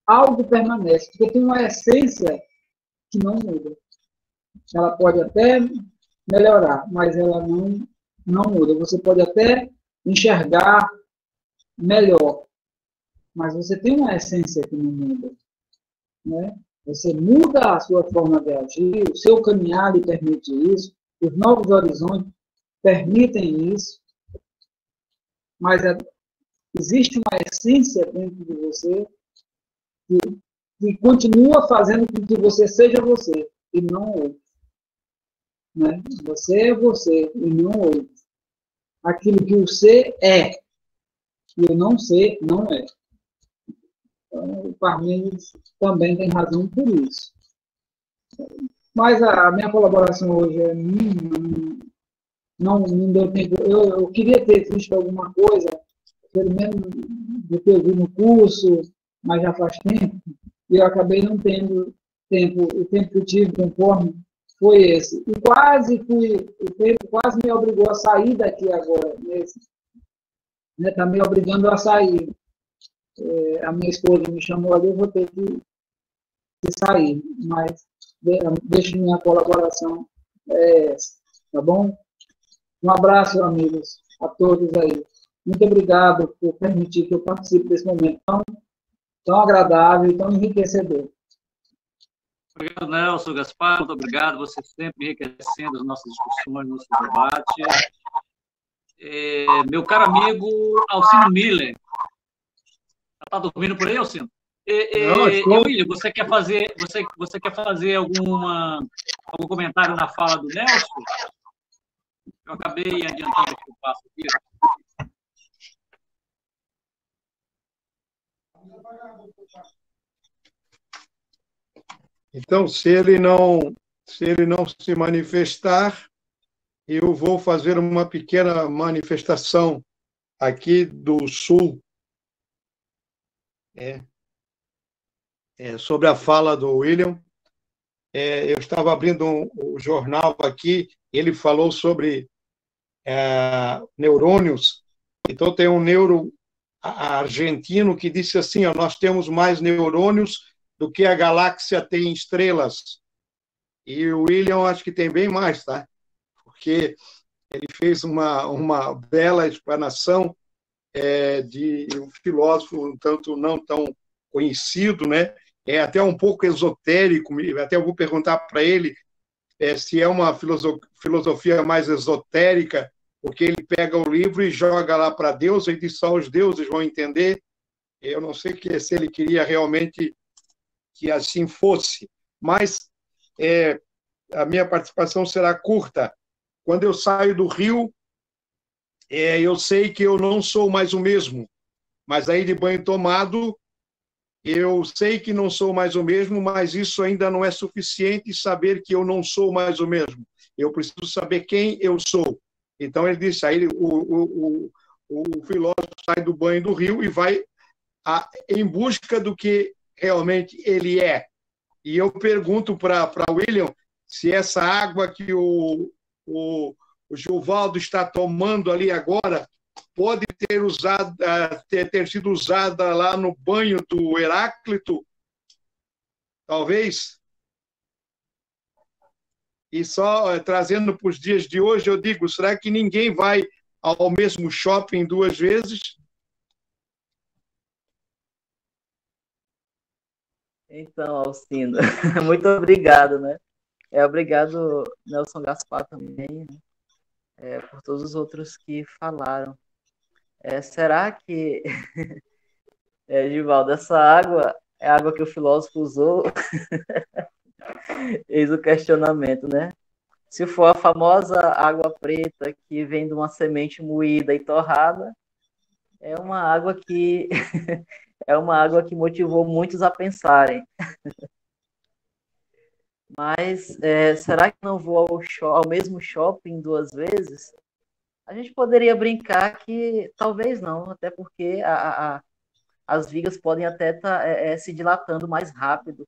algo permanece, porque tem uma essência que não muda. Ela pode até melhorar, mas ela não, não muda. Você pode até enxergar melhor, mas você tem uma essência que não muda, né? Você muda a sua forma de agir, o seu caminhar lhe permite isso, os novos horizontes permitem isso, mas é, existe uma essência dentro de você que, que continua fazendo com que você seja você e não outro. Né? Você é você e não outro. Aquilo que o ser é e o não ser não é. Então, o Parmênides também tem razão por isso. Mas a, a minha colaboração hoje é mínima, não, não deu tempo. Eu, eu queria ter visto alguma coisa, pelo menos do que eu vi no curso, mas já faz tempo, e eu acabei não tendo tempo. O tempo que eu tive conforme foi esse. E quase fui, o tempo quase me obrigou a sair daqui agora. Está né, me obrigando a sair. É, a minha esposa me chamou ali, eu vou ter que, que sair, mas deixo minha colaboração é essa, tá bom? Um abraço, amigos, a todos aí. Muito obrigado por permitir que eu participe desse momento tão, tão agradável e tão enriquecedor. Obrigado, Nelson, Gaspar, muito obrigado. Você sempre enriquecendo as nossas discussões, nosso debate. É, meu caro amigo Alcino Miller. Está dormindo por aí, Alcino? E, e, Não, estou... William, você quer fazer, você, você quer fazer alguma, algum comentário na fala do Nelson? Eu acabei adiantando aqui o passo aqui. Então, se ele não, se ele não se manifestar, eu vou fazer uma pequena manifestação aqui do Sul. É, é, sobre a fala do William. É, eu estava abrindo um, um jornal aqui, ele falou sobre é, neurônios. Então, tem um neuro argentino que disse assim, ó, nós temos mais neurônios do que a galáxia tem estrelas. E o William, acho que tem bem mais, tá? Porque ele fez uma, uma bela explanação é, de um filósofo um tanto não tão conhecido, né? É até um pouco esotérico, até eu vou perguntar para ele é, se é uma filosofia mais esotérica, porque ele pega o livro e joga lá para Deus, e diz só os deuses vão entender. Eu não sei que, se ele queria realmente que assim fosse, mas é, a minha participação será curta. Quando eu saio do Rio, é, eu sei que eu não sou mais o mesmo, mas aí de banho tomado, eu sei que não sou mais o mesmo, mas isso ainda não é suficiente saber que eu não sou mais o mesmo. Eu preciso saber quem eu sou. Então ele disse, aí o, o, o, o filósofo sai do banho do rio e vai a, em busca do que realmente ele é. E eu pergunto para William se essa água que o, o, o Gilvaldo está tomando ali agora pode ter, usado, ter, ter sido usada lá no banho do Heráclito, talvez. E só trazendo para os dias de hoje, eu digo, será que ninguém vai ao mesmo shopping duas vezes? Então, Alcindo, muito obrigado, né? É, obrigado, Nelson Gaspar, também, né? É, por todos os outros que falaram. É, será que, é, Givaldo, essa água é a água que o filósofo usou? Eis o questionamento, né? Se for a famosa água preta que vem de uma semente moída e torrada, é uma água que é uma água que motivou muitos a pensarem. Mas é, será que não vou ao, show, ao mesmo shopping duas vezes? A gente poderia brincar que talvez não, até porque a, a, as vigas podem até estar tá, é, é, se dilatando mais rápido.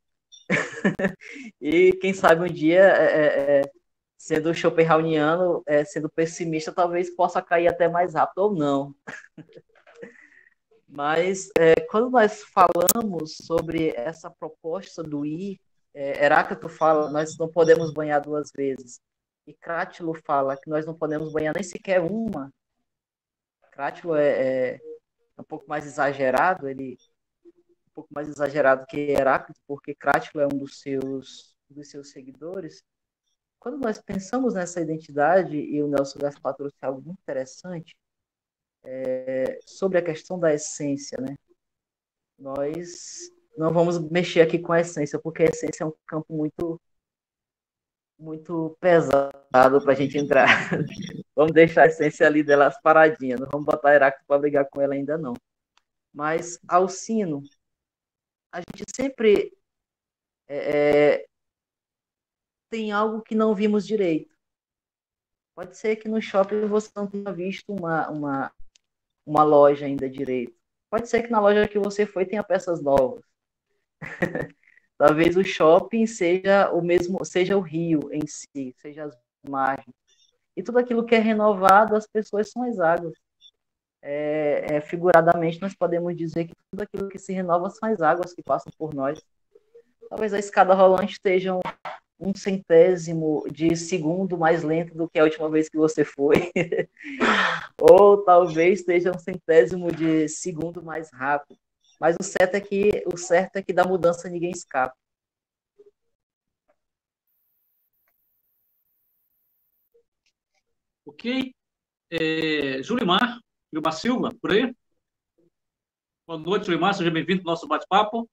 E quem sabe um dia, é, é, sendo schopenhaueriano, é, sendo pessimista, talvez possa cair até mais rápido, ou não. Mas é, quando nós falamos sobre essa proposta do ir, é, Heráclito fala nós não podemos banhar duas vezes. E Crátilo fala que nós não podemos banhar nem sequer uma. Crátilo é, é um pouco mais exagerado, ele um pouco mais exagerado que Heráclito, porque Crátilo é um dos seus, dos seus seguidores. Quando nós pensamos nessa identidade, e o Nelson Gaspar trouxe algo muito interessante, é, sobre a questão da essência, né? Nós não vamos mexer aqui com a essência, porque a essência é um campo muito, muito pesado para a gente entrar. Vamos deixar a essência ali delas paradinha, não vamos botar Heráclito para brigar com ela ainda não. Mas Alcino, a gente sempre é, tem algo que não vimos direito. Pode ser que no shopping você não tenha visto uma, uma, uma loja ainda direito. Pode ser que na loja que você foi tenha peças novas. Talvez o shopping seja o mesmo, seja o rio em si, seja as margens. E tudo aquilo que é renovado, as pessoas são as águas. É, é, figuradamente, nós podemos dizer que tudo aquilo que se renova são as águas que passam por nós. Talvez a escada rolante esteja um, um centésimo de segundo mais lento do que a última vez que você foi. Ou talvez esteja um centésimo de segundo mais rápido. Mas o certo é que, o certo é que da mudança ninguém escapa. Ok. É, Julimar, Julimar Silva, por aí? Boa noite, Julimar, seja bem-vindo ao nosso bate-papo.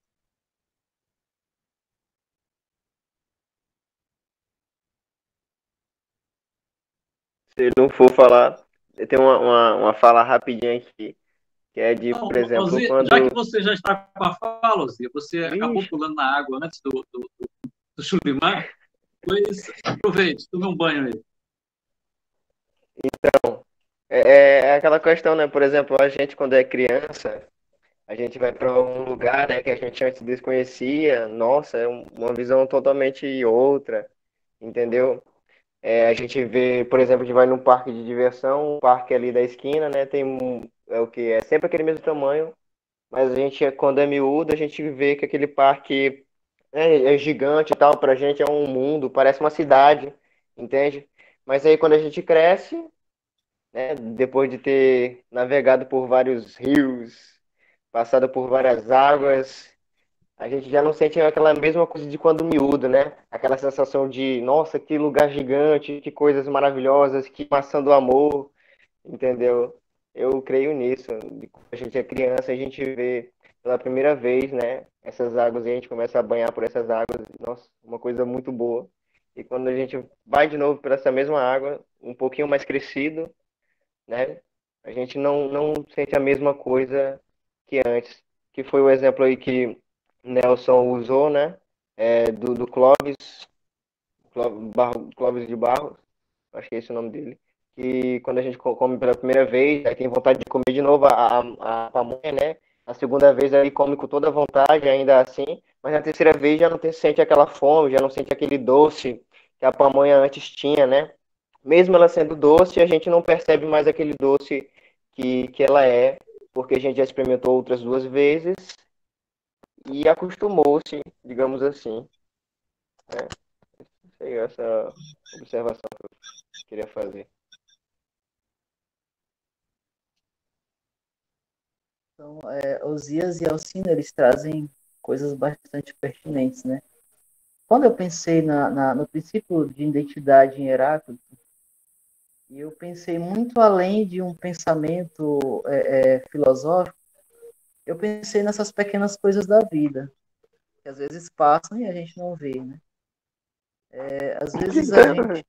Se não for falar, tem uma, uma, uma fala rapidinha aqui, que é de, Não, por exemplo, Ozzy, quando... já que você já está com a fala, Ozzy, você Ixi. acabou pulando na água antes do, do, do, do Julimar, pois aproveite, tome um banho aí. Então, é, é aquela questão, né? Por exemplo, a gente, quando é criança, a gente vai para um lugar, né, que a gente antes desconhecia, nossa, é um- uma visão totalmente outra, entendeu? É, a gente vê, por exemplo, a gente vai num parque de diversão, um parque ali da esquina, né? Tem um, é o que é sempre aquele mesmo tamanho, mas a gente, quando é miúdo, a gente vê que aquele parque é, é gigante e tal, pra gente é um mundo, parece uma cidade, entende? Mas aí quando a gente cresce, né, depois de ter navegado por vários rios, passado por várias águas, a gente já não sente aquela mesma coisa de quando miúdo, né? Aquela sensação de, nossa, que lugar gigante, que coisas maravilhosas, que maçã do amor, entendeu? Eu creio nisso. Quando a gente é criança, a gente vê pela primeira vez, né? Essas águas e a gente começa a banhar por essas águas. Nossa, uma coisa muito boa. E quando a gente vai de novo por essa mesma água, um pouquinho mais crescido, né? A gente não, não sente a mesma coisa que antes. Que foi o exemplo aí que Nelson usou, né? É, do, do Clóvis, Cló- Barro- Clóvis de Barros, acho que é esse o nome dele. Que quando a gente co- come pela primeira vez, aí tem vontade de comer de novo a, a, a pamonha, né? A segunda vez aí come com toda a vontade, ainda assim. Mas na terceira vez já não tem, sente aquela fome, já não sente aquele doce que a pamonha antes tinha, né? Mesmo ela sendo doce, a gente não percebe mais aquele doce que, que ela é, porque a gente já experimentou outras duas vezes e acostumou-se, digamos assim. Né? Sei, essa observação que eu queria fazer. Então, é, Osias e Alcino, eles trazem coisas bastante pertinentes, né? Quando eu pensei na, na, no princípio de identidade em Heráclito, eu pensei muito além de um pensamento é, é, filosófico, eu pensei nessas pequenas coisas da vida, que às vezes passam e a gente não vê, né? É, às vezes a gente...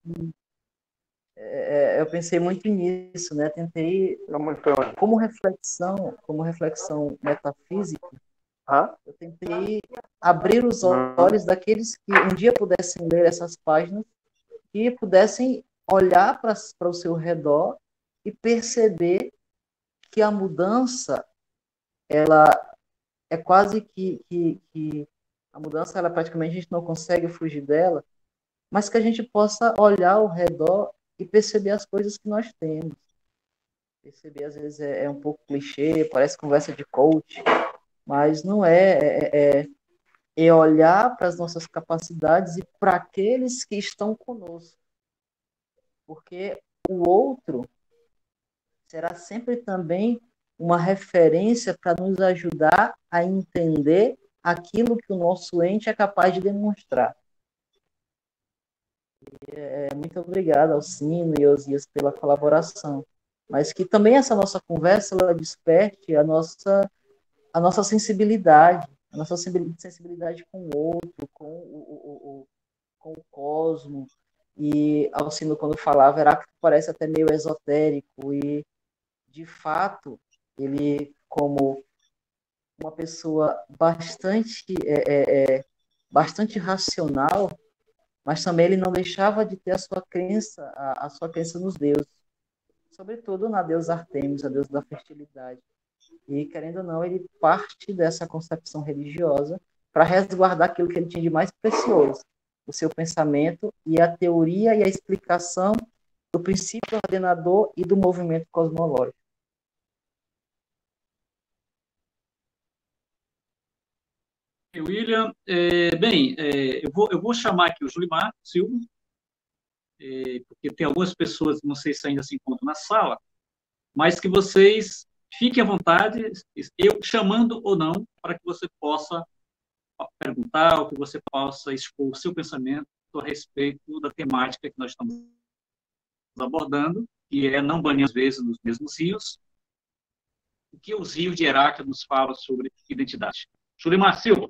É, eu pensei muito nisso, né? Tentei, como reflexão, como reflexão metafísica, eu tentei abrir os olhos daqueles que um dia pudessem ler essas páginas e pudessem olhar para o seu redor e perceber que a mudança, ela é quase que, que, que a mudança, ela praticamente a gente não consegue fugir dela, mas que a gente possa olhar ao redor e perceber as coisas que nós temos. perceber, às vezes é, é um pouco clichê, parece conversa de coach, mas não é, é, é, é olhar para as nossas capacidades e para aqueles que estão conosco, porque o outro será sempre também uma referência para nos ajudar a entender aquilo que o nosso ente é capaz de demonstrar. É, muito obrigado ao Sino e aos Osias pela colaboração, mas que também essa nossa conversa ela desperte a nossa, a nossa sensibilidade, a nossa sensibilidade com o outro, com o, o, o, com o cosmo. E Alcino, quando falava, Heráclito parece até meio esotérico, e de fato ele, como uma pessoa bastante é, é, bastante racional, mas também ele não deixava de ter a sua crença, a, a sua crença nos deuses, sobretudo na deusa Artemis, a deusa da fertilidade. E, querendo ou não, ele parte dessa concepção religiosa para resguardar aquilo que ele tinha de mais precioso, o seu pensamento e a teoria e a explicação do princípio ordenador e do movimento cosmológico. William, é, bem, é, eu, vou, eu vou chamar aqui o Julimar Silva, é, porque tem algumas pessoas, não sei se ainda se encontram na sala, mas que vocês fiquem à vontade, eu chamando ou não, para que você possa perguntar, ou que você possa expor o seu pensamento a respeito da temática que nós estamos abordando, que é não banir às vezes nos mesmos rios, o que os rios de Heráclito nos falam sobre identidade. Julimar Silva.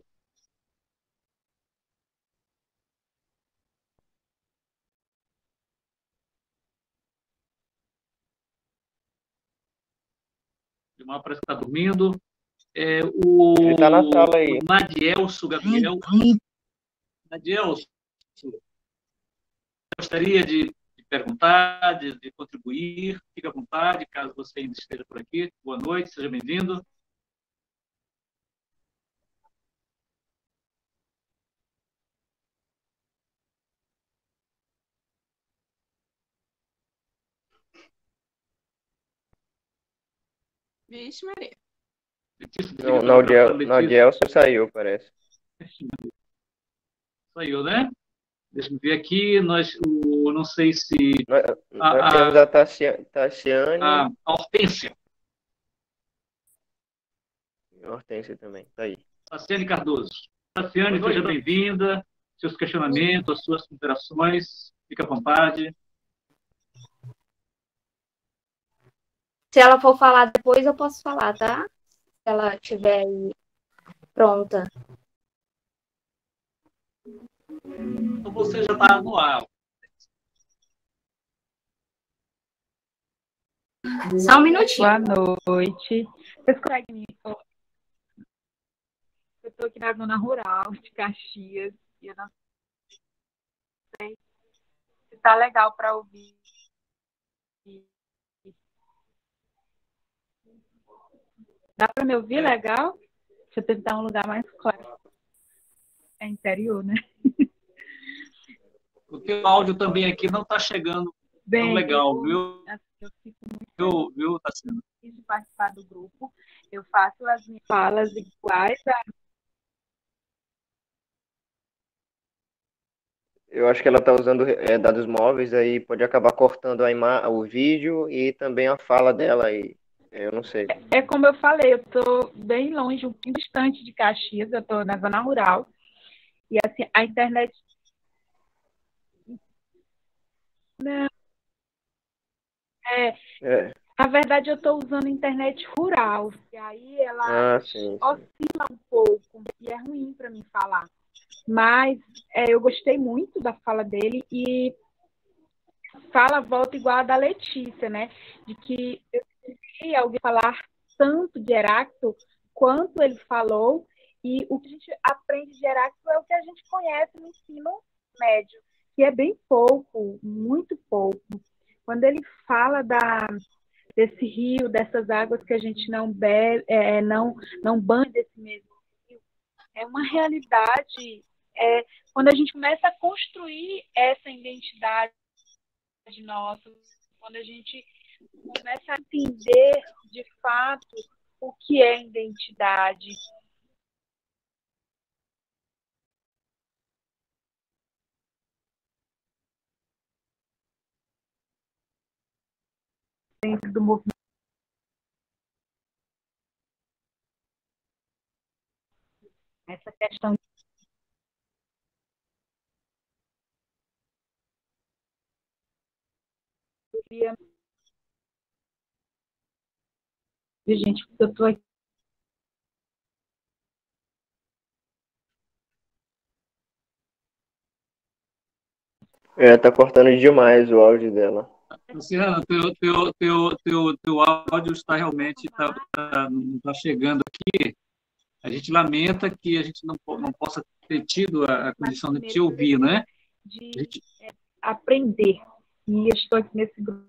Julimar parece que está dormindo. É, o, Ele está na sala aí. O Nadielso Gabriel. Nadielso, gostaria de, de perguntar, de, de contribuir. Fique à vontade, caso você ainda esteja por aqui. Boa noite, seja bem-vindo. Vixe, Maria. Não, Nadielso saiu, parece. Saiu, né? Deixa eu ver aqui, nós, o, não sei se... Nós, nós a, temos a Tassiane... A, a Hortência. A Hortência também, tá aí. Tassiane Cardoso. Tassiane, seja bem-vinda. Seus questionamentos, as suas considerações, fique à vontade. Se ela for falar depois, eu posso falar, tá? Se ela estiver aí pronta. Então você já está no ar. Só um minutinho. Boa noite. Vocês conseguem me ouvir? Eu estou aqui na zona rural de Caxias e eu não sei se está legal para ouvir. Dá para me ouvir legal? Deixa eu tentar um lugar mais claro. É interior, né? O teu áudio também aqui não está chegando Bem, tão legal, eu, viu? Eu fico muito eu, viu, Tassiana? feliz de participar do grupo. Eu faço as minhas falas iguais a... Eu acho que ela está usando é, dados móveis, aí pode acabar cortando a ima o vídeo e também a fala dela aí. Eu não sei. É, é como eu falei, eu estou bem longe, um pouquinho distante de Caxias, eu estou na zona rural. E assim, a internet... Não. É, é. Na verdade, eu estou usando a internet rural. E aí ela ah, sim, sim. oscila um pouco. E é ruim para mim falar. Mas é, eu gostei muito da fala dele. E fala volta igual a da Letícia, né? De que eu queria alguém falar tanto de Heráclito quanto ele falou. E o que a gente aprende de Heráclito é o que a gente conhece no ensino médio, que é bem pouco, muito pouco. Quando ele fala da, desse rio, dessas águas que a gente não bebe, é, não, não banha desse mesmo rio, é uma realidade. É, quando a gente começa a construir essa identidade nossa, quando a gente começa a entender, de fato, o que é identidade. Dentro do movimento. Essa questão de gente, porque eu estou aqui. É, tá cortando demais o áudio dela. Luciana, teu, teu, teu, teu, teu áudio está realmente tá, tá, não está chegando aqui. A gente lamenta que a gente não, não possa ter tido a, a condição de te ouvir, né? De gente... aprender. E eu estou aqui nesse grupo.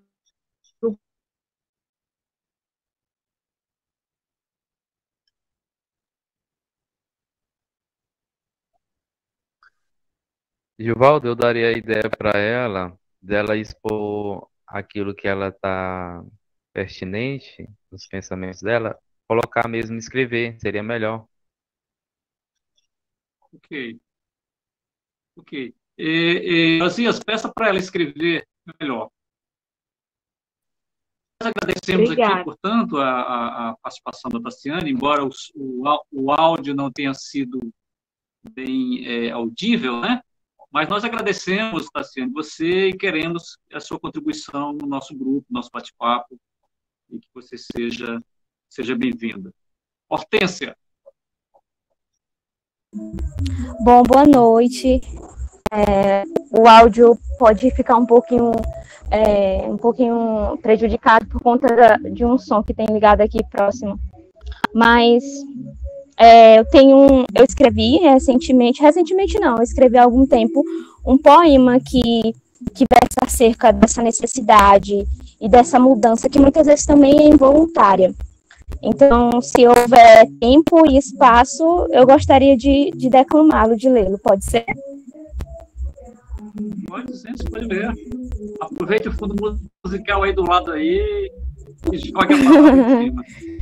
Givaldo, eu daria a ideia para ela, dela expor aquilo que ela está pertinente nos pensamentos dela, colocar mesmo, escrever, seria melhor. Ok. Ok. E, e, Asias, peça para ela escrever melhor. Nós agradecemos Obrigada. Aqui, portanto, a, a, a participação da Tassiane, embora o, o, o áudio não tenha sido bem é, audível, né? Mas nós agradecemos, Tassiane, você e queremos a sua contribuição no nosso grupo, no nosso bate-papo, e que você seja, seja bem-vinda. Hortência. Bom, boa noite. É, o áudio pode ficar um pouquinho, é, um pouquinho prejudicado por conta da, de um som que tem ligado aqui próximo. Mas é, eu tenho um, eu escrevi recentemente, recentemente não, eu escrevi há algum tempo um poema que, que versa acerca dessa necessidade e dessa mudança que muitas vezes também é involuntária. Então, se houver tempo e espaço, eu gostaria de, de declamá-lo, de lê-lo, pode ser? Pode sim, você pode ler. Aproveite o fundo musical aí do lado aí e jogue a palavra em cima.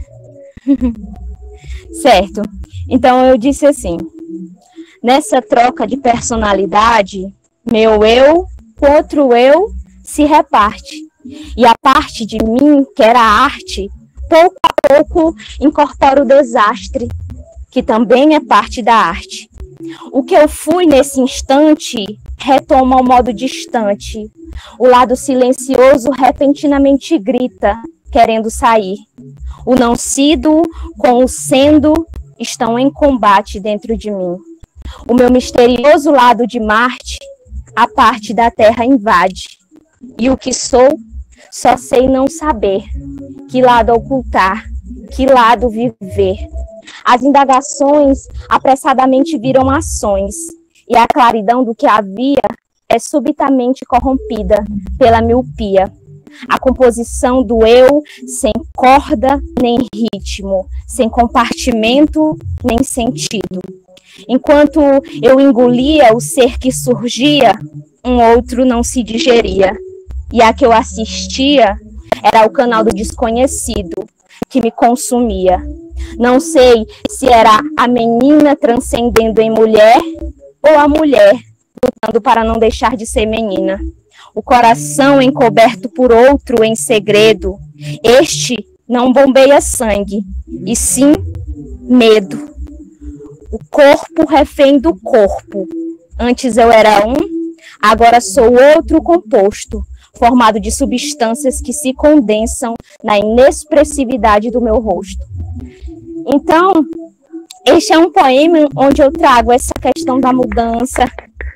Certo. Então, eu disse assim, nessa troca de personalidade, meu eu com outro eu se reparte. E a parte de mim, que era a arte, pouco a pouco incorpora o desastre, que também é parte da arte. O que eu fui nesse instante retoma ao modo distante. O lado silencioso repentinamente grita, querendo sair. O não sido com o sendo estão em combate dentro de mim. O meu misterioso lado de Marte, a parte da Terra invade. E o que sou, só sei não saber. Que lado ocultar, que lado viver. As indagações apressadamente viram ações, e a claridão do que havia é subitamente corrompida pela miopia. A composição do eu sem corda nem ritmo, sem compartimento nem sentido. Enquanto eu engolia o ser que surgia, um outro não se digeria. E a que eu assistia era o canal do desconhecido, que me consumia. Não sei se era a menina transcendendo em mulher ou a mulher lutando para não deixar de ser menina. O coração encoberto por outro em segredo, este não bombeia sangue, e sim medo. O corpo refém do corpo. Antes eu era um, agora sou outro composto, formado de substâncias que se condensam na inexpressividade do meu rosto. Então, este é um poema onde eu trago essa questão da mudança.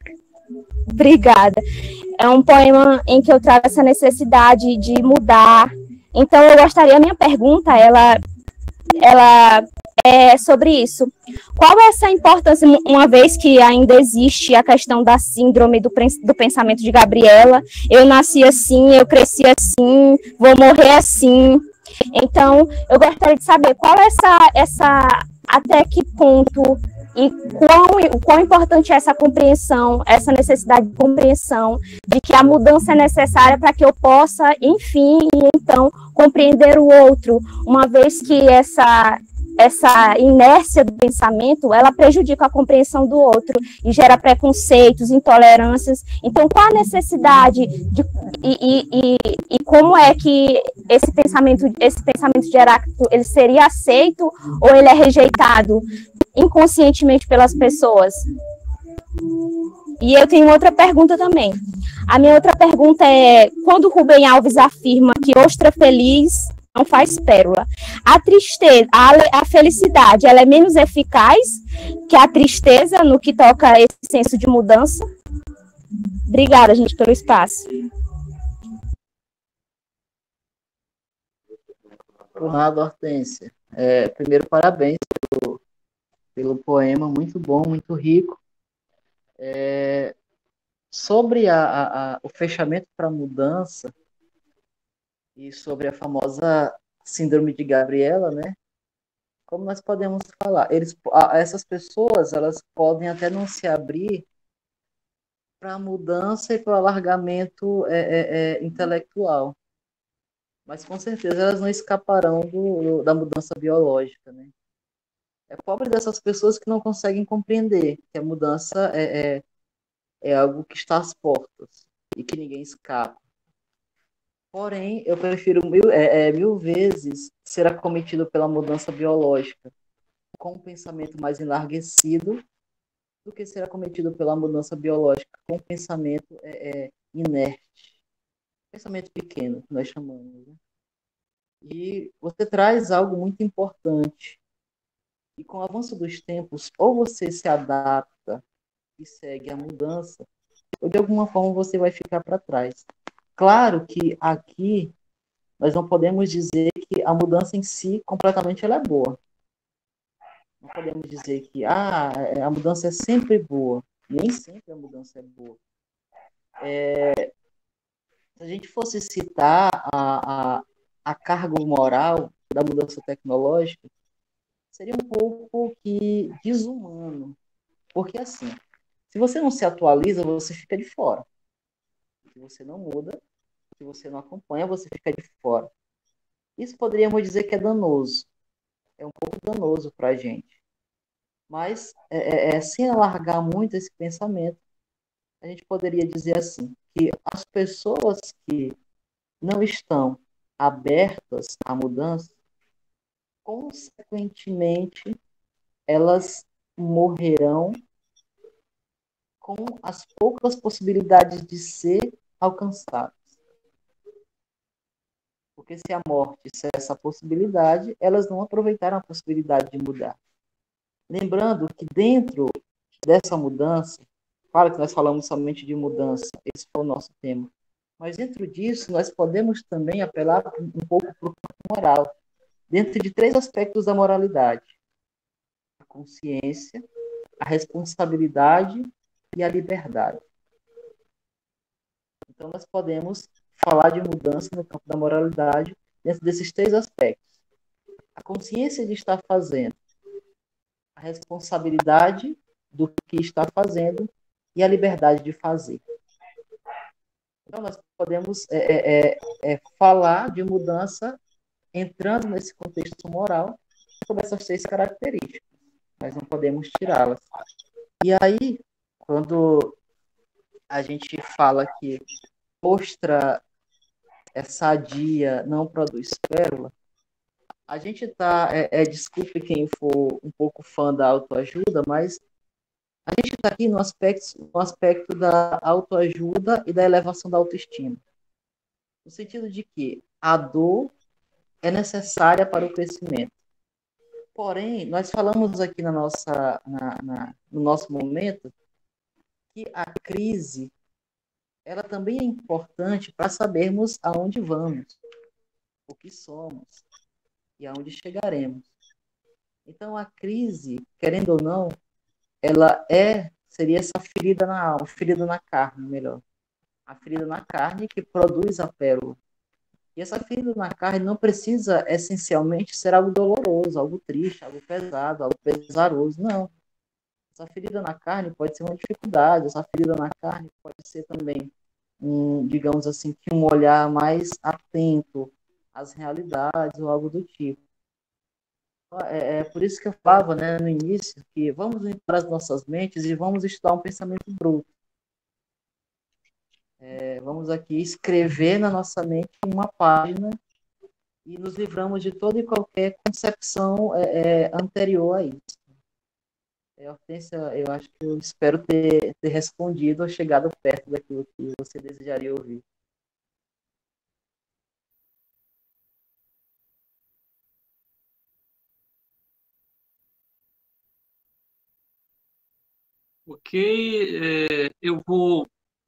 Obrigada. É um poema em que eu trago essa necessidade de mudar. Então, eu gostaria, a minha pergunta, ela, ela é sobre isso. Qual é essa importância, uma vez que ainda existe a questão da síndrome do, do pensamento de Gabriela? Eu nasci assim, eu cresci assim, vou morrer assim. Então, eu gostaria de saber qual é essa, essa, até que ponto e quão, quão importante é essa compreensão, essa necessidade de compreensão, de que a mudança é necessária para que eu possa, enfim, então, compreender o outro, uma vez que essa, essa inércia do pensamento, ela prejudica a compreensão do outro e gera preconceitos, intolerâncias. Então, qual a necessidade de, e, e, e, e como é que esse pensamento, esse pensamento de Heráclito, ele seria aceito ou ele é rejeitado inconscientemente pelas pessoas? E eu tenho outra pergunta também. A minha outra pergunta é, quando Rubem Alves afirma que ostra feliz não faz pérola, a tristeza, a, a felicidade, ela é menos eficaz que a tristeza no que toca a esse senso de mudança? Obrigada, gente, pelo espaço. Por nada, Hortência. É, primeiro, parabéns pelo, pelo poema, muito bom, muito rico. É, sobre a, a, a, o fechamento para a mudança e sobre a famosa síndrome de Gabriela, né? Como nós podemos falar? Eles, essas pessoas, elas podem até não se abrir para a mudança e para o alargamento é, é, é, intelectual, mas com certeza elas não escaparão do, da mudança biológica, né? É pobre dessas pessoas que não conseguem compreender que a mudança é, é, é algo que está às portas e que ninguém escapa. Porém, eu prefiro mil, é, é, mil vezes ser acometido pela mudança biológica com um pensamento mais enlarguecido do que ser acometido pela mudança biológica com um pensamento é, é, inerte. Pensamento pequeno, que nós chamamos. Né? E você traz algo muito importante. E com o avanço dos tempos, ou você se adapta e segue a mudança, ou de alguma forma você vai ficar para trás. Claro que aqui nós não podemos dizer que a mudança em si, completamente, ela é boa. Não podemos dizer que ah, a mudança é sempre boa. Nem sempre a mudança é boa. É, se a gente fosse citar a, a, a carga moral da mudança tecnológica, seria um pouco que desumano. Porque, assim, se você não se atualiza, você fica de fora. Se você não muda, se você não acompanha, você fica de fora. Isso poderíamos dizer que é danoso. É um pouco danoso para a gente. Mas, é, é, sem alargar muito esse pensamento, a gente poderia dizer assim, que as pessoas que não estão abertas à mudança, consequentemente, elas morrerão com as poucas possibilidades de ser alcançadas. Porque se a morte é essa possibilidade, elas não aproveitaram a possibilidade de mudar. Lembrando que dentro dessa mudança, claro que nós falamos somente de mudança, esse foi o nosso tema, mas dentro disso nós podemos também apelar um pouco para o campo moral, dentro de três aspectos da moralidade: a consciência, a responsabilidade e a liberdade. Então nós podemos falar de mudança no campo da moralidade dentro desses três aspectos: a consciência de estar fazendo, a responsabilidade do que está fazendo e a liberdade de fazer. Então nós podemos é, é, é, falar de mudança entrando nesse contexto moral sobre essas três características, mas não podemos tirá-las. E aí, quando a gente fala que ostra é sadia, não produz pérola, a gente está, é, é, desculpe quem for um pouco fã da autoajuda, mas a gente está aqui no aspecto, no aspecto da autoajuda e da elevação da autoestima. No sentido de que a dor é necessária para o crescimento. Porém, nós falamos aqui na nossa, na, na, no nosso momento que a crise ela também é importante para sabermos aonde vamos, o que somos e aonde chegaremos. Então, a crise, querendo ou não, ela é, seria essa ferida na alma, ferida na carne, melhor. A ferida na carne que produz a pérola. E essa ferida na carne não precisa, essencialmente, ser algo doloroso, algo triste, algo pesado, algo pesaroso, não. Essa ferida na carne pode ser uma dificuldade, essa ferida na carne pode ser também, um, digamos assim, que um olhar mais atento às realidades ou algo do tipo. É, é por isso que eu falava, né, no início, que vamos limpar as nossas mentes e vamos estudar um pensamento bruto. É, vamos aqui escrever na nossa mente uma página e nos livramos de toda e qualquer concepção é, é, anterior a isso. É, Hortência, eu acho que eu espero ter, ter respondido ou chegado perto daquilo que você desejaria ouvir. Ok, é, eu vou...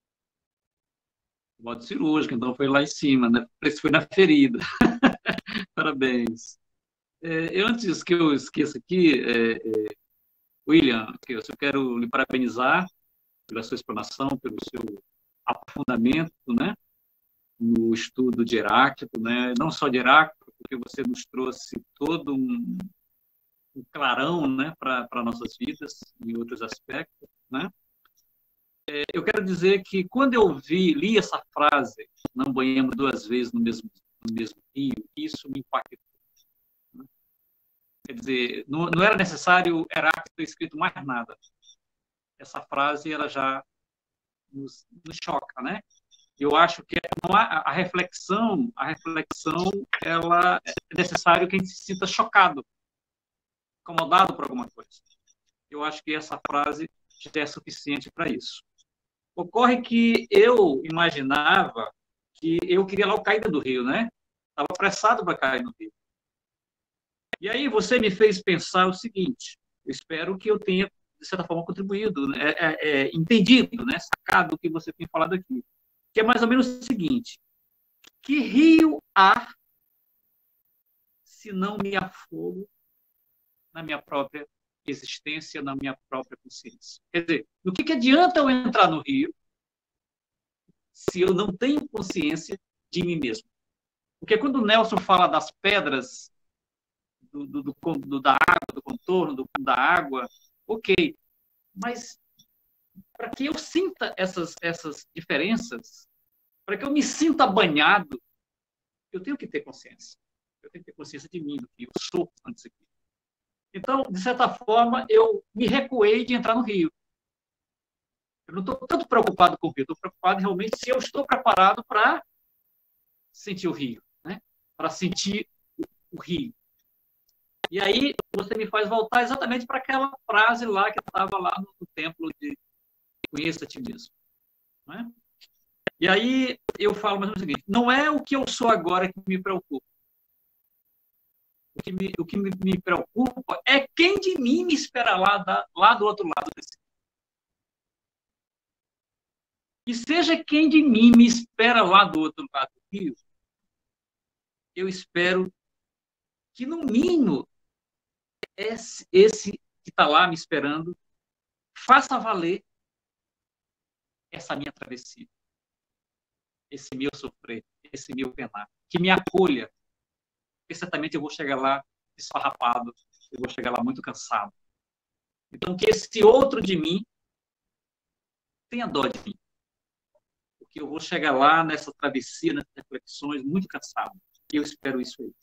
Modo cirúrgico, então foi lá em cima, né? Esse foi na ferida. Parabéns. É, eu, antes que eu esqueça aqui, é, é, William, que eu só quero lhe parabenizar pela sua explanação, pelo seu aprofundamento, né, no estudo de Heráclito, né, não só de Heráclito, porque você nos trouxe todo um, um clarão, né, para nossas vidas, em outros aspectos, né. É, eu quero dizer que quando eu vi, li essa frase, não banhamos duas vezes no mesmo, no mesmo rio, isso me impactou. Né? Quer dizer, não, não era necessário Heráclito ter escrito mais nada. Essa frase, ela já nos, nos choca, né? Eu acho que não há, a reflexão, a reflexão, ela é necessário que a gente se sinta chocado, incomodado por alguma coisa. Eu acho que essa frase já é suficiente para isso. Ocorre que eu imaginava que eu queria logo cair do rio, né? Estava apressado para cair no rio. E aí você me fez pensar o seguinte, eu espero que eu tenha, de certa forma, contribuído, né? é, é, entendido, né? Sacado o que você tem falado aqui. Que é mais ou menos o seguinte, que rio há se não me afogo na minha própria existência, na minha própria consciência? Quer dizer, no que, que adianta eu entrar no rio se eu não tenho consciência de mim mesmo? Porque quando o Nelson fala das pedras, do, do, do, do da água, do contorno, do, da água, ok, mas para que eu sinta essas, essas diferenças, para que eu me sinta banhado, eu tenho que ter consciência. Eu tenho que ter consciência de mim, do que eu sou antes aqui. Então, de certa forma, eu me recuei de entrar no rio. Eu não estou tanto preocupado com o rio, estou preocupado realmente se eu estou preparado para sentir o rio, né? Para sentir o, o rio. E aí, você me faz voltar exatamente para aquela frase lá que estava lá no, no templo de conheça a ti mesmo. Não é? E aí, eu falo mais ou menos o seguinte, não é o que eu sou agora que me preocupa. O que me, o que me, me preocupa é quem de mim me espera lá, da, lá do outro lado desse. E seja quem de mim me espera lá do outro lado do rio, eu espero que, no mínimo, esse, esse que está lá me esperando faça valer essa minha travessia, esse meu sofrer, esse meu penar, que me acolha. Porque certamente eu vou chegar lá esfarrapado, eu vou chegar lá muito cansado. Então, que esse outro de mim tenha dó de mim. Porque eu vou chegar lá nessa travessia, nessas reflexões, muito cansado. E eu espero isso aí.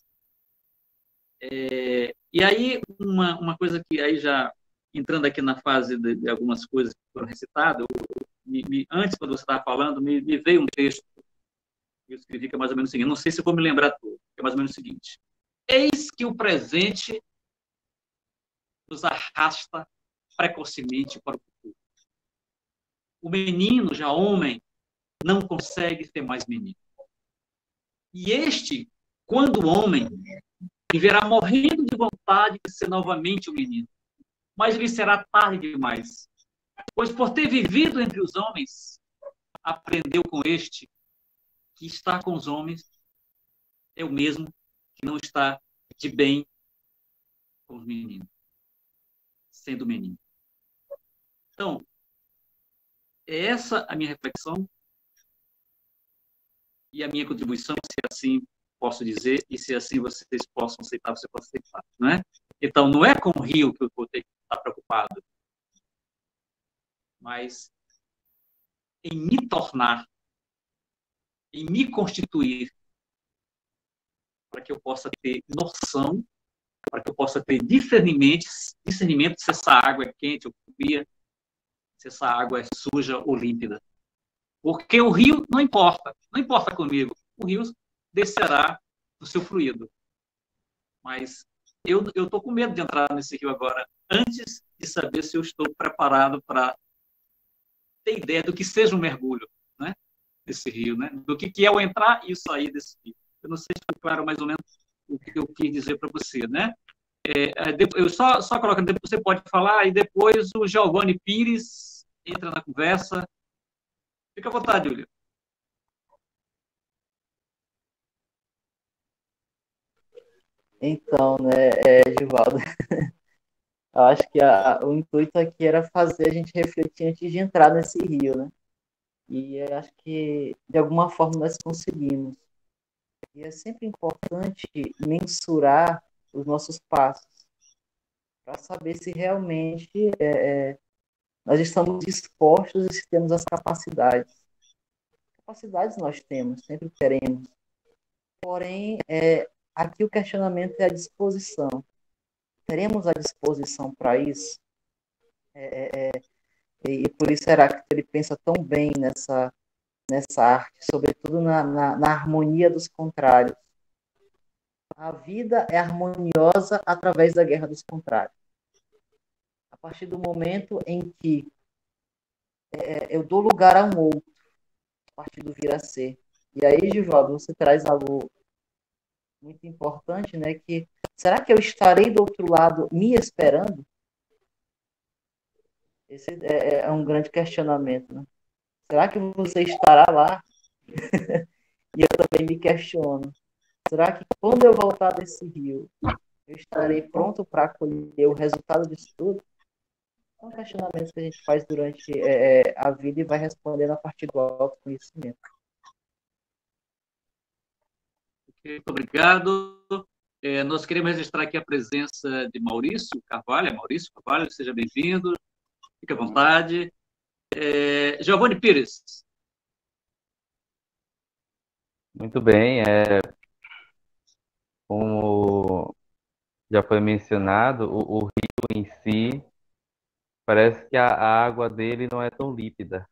É, e aí, uma, uma coisa que aí já, entrando aqui na fase de, de algumas coisas que foram recitadas, eu, me, me, antes, quando você estava falando, me, me veio um texto que eu escrevi que é mais ou menos o seguinte, não sei se eu vou me lembrar tudo, que é mais ou menos o seguinte. Eis que o presente nos arrasta precocemente para o futuro. O menino, já homem, não consegue ser mais menino. E este, quando homem, viverá morrendo de vontade de ser novamente um menino. Mas lhe será tarde demais. Pois por ter vivido entre os homens, aprendeu com este que estar com os homens é o mesmo que não está de bem com os meninos, sendo menino. Então, é essa a minha reflexão e a minha contribuição, se assim posso dizer, e se assim vocês possam aceitar, você pode aceitar, não é? Então, não é com o rio que eu vou ter que estar preocupado, mas em me tornar, em me constituir, para que eu possa ter noção, para que eu possa ter discernimento, discernimento se essa água é quente ou fria, se essa água é suja ou límpida. Porque o rio não importa, não importa comigo, o rio descerá no seu fluido. Mas eu estou com medo de entrar nesse rio agora, antes de saber se eu estou preparado para ter ideia do que seja um mergulho, né, desse rio, né, do que, que é o entrar e o sair desse rio. Eu não sei se ficou claro mais ou menos o que eu quis dizer para você, né? É, eu só, só colocando, você pode falar, e depois o Giovanni Pires entra na conversa. Fica à vontade, Júlio. Então, né, é, Givaldo, eu acho que a, o intuito aqui era fazer a gente refletir antes de entrar nesse rio, né? E eu acho que, de alguma forma, nós conseguimos. E é sempre importante mensurar os nossos passos, para saber se realmente é, é, nós estamos dispostos e se temos as capacidades. Capacidades nós temos, sempre teremos. Porém, é, aqui o questionamento é a disposição. Teremos a disposição para isso? É, é, e por isso Heráclito ele pensa tão bem nessa, nessa arte, sobretudo na, na, na harmonia dos contrários. A vida é harmoniosa através da guerra dos contrários. A partir do momento em que é, eu dou lugar a um outro, a partir do vir a ser. E aí, Givaldo, você traz algo muito importante, né? Que será que eu estarei do outro lado me esperando? Esse é, é um grande questionamento, né? Será que você estará lá? E eu também me questiono. Será que quando eu voltar desse rio, eu estarei pronto para acolher o resultado disso tudo? São questionamentos que a gente faz durante é, a vida e vai respondendo a partir do autoconhecimento. Muito obrigado. É, nós queremos registrar aqui a presença de Maurício Carvalho. Maurício Carvalho, seja bem-vindo. Fique à vontade. É, Giovanni Pires. Muito bem. É, como já foi mencionado, o, o rio em si, parece que a, a água dele não é tão límpida.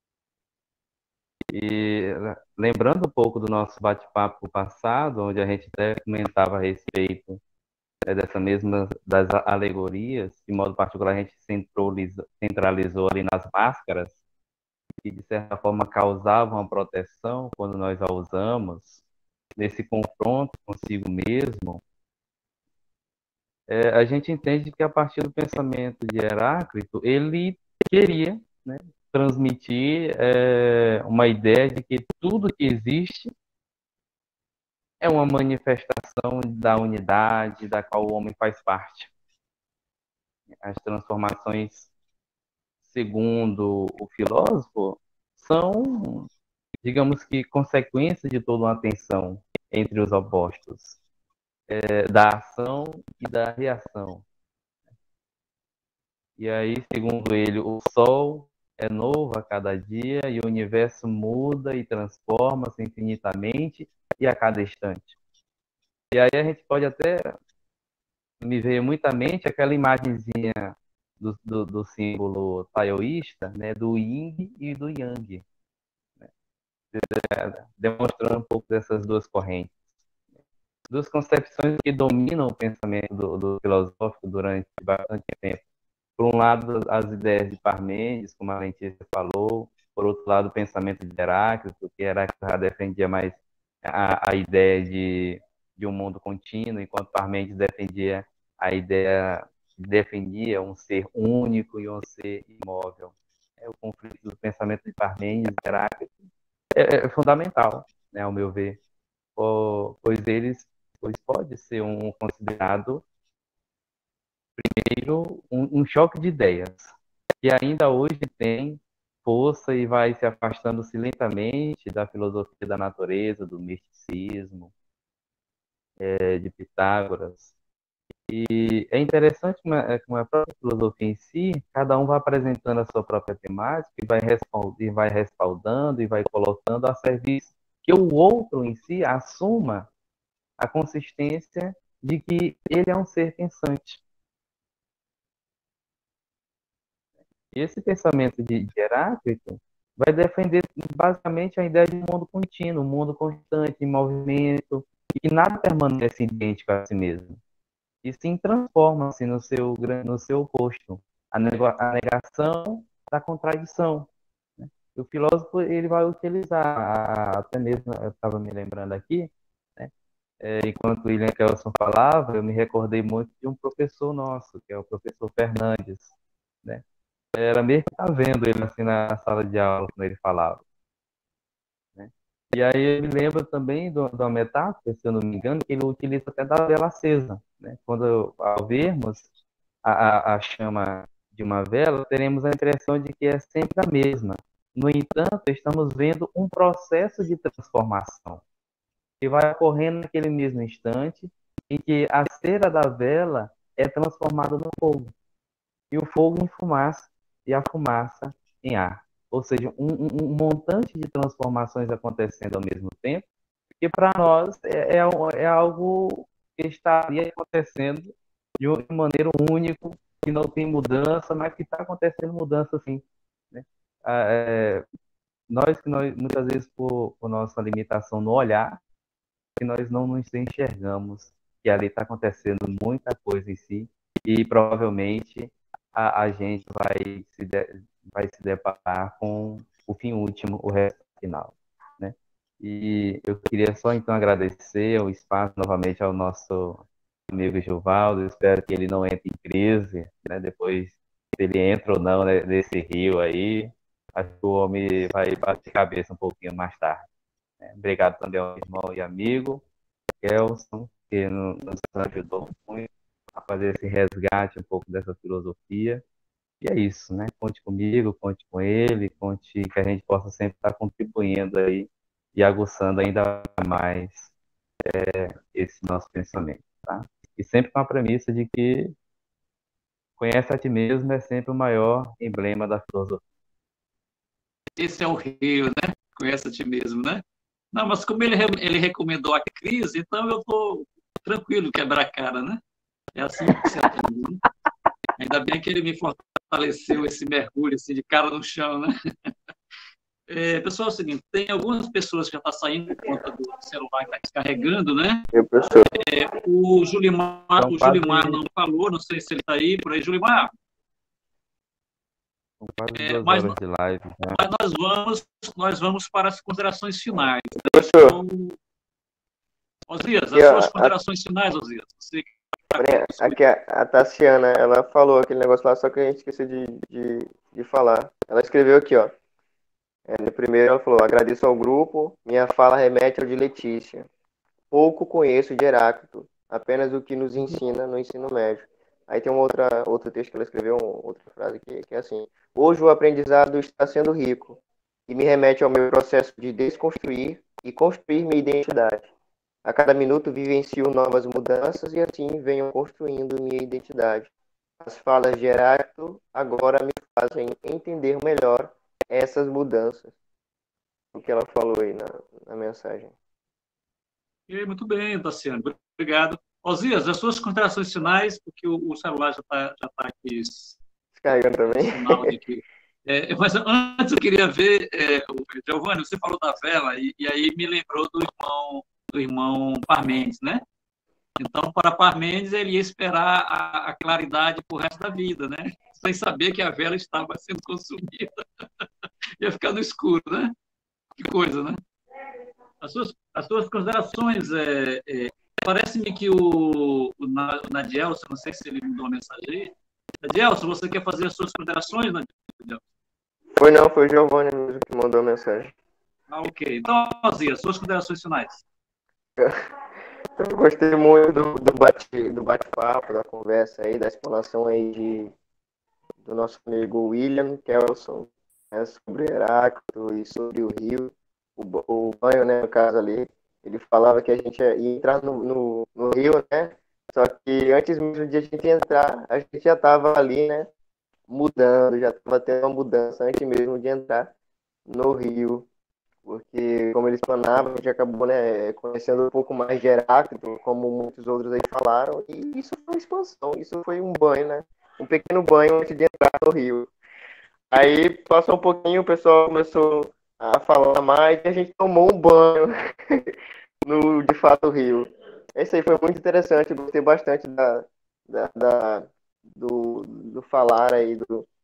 E lembrando um pouco do nosso bate-papo passado, onde a gente até comentava a respeito é, dessa mesma das alegorias, de modo particular a gente centralizou, centralizou ali nas máscaras, que de certa forma causavam uma proteção quando nós a usamos, nesse confronto consigo mesmo. É, a gente entende que a partir do pensamento de Heráclito, ele queria, né, transmitir é, uma ideia de que tudo que existe é uma manifestação da unidade da qual o homem faz parte. As transformações, segundo o filósofo, são, digamos que, consequência de toda uma tensão entre os opostos, é, da ação e da reação. E aí, segundo ele, o Sol é novo a cada dia e o universo muda e transforma-se infinitamente e a cada instante. E aí a gente pode até, me veio muito à mente aquela imagenzinha do, do, do símbolo taoísta, né, do Yin e do Yang, né, demonstrando um pouco dessas duas correntes. Duas concepções que dominam o pensamento do, do filosófico durante bastante tempo. Por um lado, as ideias de Parmênides, como a Letícia falou. Por outro lado, o pensamento de Heráclito, que Heráclito já defendia mais a, a ideia de, de um mundo contínuo, enquanto Parmênides defendia a ideia, defendia um ser único e um ser imóvel. É, o conflito do pensamento de Parmênides e Heráclito é, é fundamental, né, ao meu ver, pois eles pois pode ser um considerado primeiro, um, um choque de ideias, que ainda hoje tem força e vai se afastando-se lentamente da filosofia da natureza, do misticismo, é, de Pitágoras. E é interessante como a, como a própria filosofia em si, cada um vai apresentando a sua própria temática e vai, e vai respaldando e vai colocando a serviço que o outro em si assuma a consistência de que ele é um ser pensante. E esse pensamento de, de Heráclito vai defender basicamente a ideia de um mundo contínuo, um mundo constante, em movimento, e que nada permanece idêntico a si mesmo. E sim transforma-se no seu, no seu oposto, a negação da contradição. Né? E o filósofo ele vai utilizar, até mesmo, eu estava me lembrando aqui, né? é, enquanto o William Kelson falava, eu me recordei muito de um professor nosso, que é o professor Fernandes. Né? Era meio que estar vendo ele assim na sala de aula, quando ele falava. Né? E aí eu me lembro também de uma metáfora, se eu não me engano, que ele utiliza até da vela acesa. Né? Quando, ao vermos a, a, a chama de uma vela, teremos a impressão de que é sempre a mesma. No entanto, estamos vendo um processo de transformação que vai ocorrendo naquele mesmo instante em que a cera da vela é transformada no fogo, e o fogo em fumaça, e a fumaça em ar. Ou seja, um, um, um montante de transformações acontecendo ao mesmo tempo, que para nós é, é, é algo que estaria acontecendo de uma maneira única, que não tem mudança, mas que está acontecendo mudança sim. Né? É, nós que nós, muitas vezes, por, por nossa limitação no olhar, que nós não nos enxergamos, que ali está acontecendo muita coisa em si, e provavelmente a, a gente vai se, de, vai se deparar com o fim último, o resto final. Né? E eu queria só então agradecer o espaço novamente ao nosso amigo Gilvaldo. Eu espero que ele não entre em crise, né? Depois, se ele entra ou não, né, nesse rio aí, acho que o homem vai bater cabeça um pouquinho mais tarde. Né? Obrigado também ao irmão e amigo Kelson, que nos ajudou muito a fazer esse resgate um pouco dessa filosofia. E é isso, né? Conte comigo, conte com ele, conte que a gente possa sempre estar contribuindo aí e aguçando ainda mais é, esse nosso pensamento, tá? E sempre com a premissa de que conhece a ti mesmo é sempre o maior emblema da filosofia. Esse é o rio, né? Conhece a ti mesmo, né? Não, mas como ele, ele recomendou a crise, então eu estou tranquilo quebrar a cara, né? É assim que se atende, né? Ainda bem que ele me fortaleceu esse mergulho assim, de cara no chão, né? É, pessoal, é o seguinte, tem algumas pessoas que já estão saindo por conta do celular que está descarregando, né? É, o Julimar, então, o Julimar não falou, não sei se ele está aí, por aí, Julimar. São quase é, duas mas, horas de live. Né? Mas nós vamos, nós vamos para as considerações finais. Professor. Então, Osias, as suas a, considerações a... finais, Osias. Você... Aqui a, a Tassiana, ela falou aquele negócio lá, só que a gente esqueceu de, de, de falar. Ela escreveu aqui, ó. É, no primeiro ela falou, agradeço ao grupo, minha fala remete ao de Letícia. Pouco conheço de Heráclito, apenas o que nos ensina no ensino médio. Aí tem uma outra, outro texto que ela escreveu, uma outra frase que, que é assim, hoje o aprendizado está sendo rico e me remete ao meu processo de desconstruir e construir minha identidade. A cada minuto vivencio novas mudanças e assim venho construindo minha identidade. As falas de Heráclito agora me fazem entender melhor essas mudanças. O que ela falou aí na, na mensagem. E muito bem, Tassiano. Obrigado. Osias, as suas considerações finais, porque o, o celular já está já tá aqui. Descarregando também. De que, é, mas antes eu queria ver, é, Giovanni, você falou da vela e, e aí me lembrou do irmão, do irmão Parmênides, né? Então, para Parmênides, ele ia esperar a, a claridade para o resto da vida, né? Sem saber que a vela estava sendo consumida. Ia ficar no escuro, né? Que coisa, né? As suas, as suas considerações, é, é, parece-me que o, o Nadielson, não sei se ele mandou uma mensagem aí. Nadielson, você quer fazer as suas considerações, Nadielson? Foi não, foi o Giovanni mesmo que mandou a mensagem. Ah, ok. Então, Ozia, suas considerações finais. Eu gostei muito do, do bate, do bate-papo, da conversa aí, da explanação aí de, do nosso amigo William Kelson, né, sobre Heráclito e sobre o rio, o, o banho, né, no caso ali. Ele falava que a gente ia entrar no, no, no rio, né, Só que antes mesmo de a gente entrar, a gente já estava ali, né? Mudando, já estava tendo uma mudança antes mesmo de entrar no rio. Porque, como eles planavam, a gente acabou, né, conhecendo um pouco mais de Heráclito, como muitos outros aí falaram. E isso foi uma expansão, isso foi um banho, né? Um pequeno banho antes de entrar no rio. Aí passou um pouquinho, o pessoal começou a falar mais e a gente tomou um banho no, de fato, rio. Esse aí foi muito interessante, gostei bastante da, da, da- do, do falar aí do,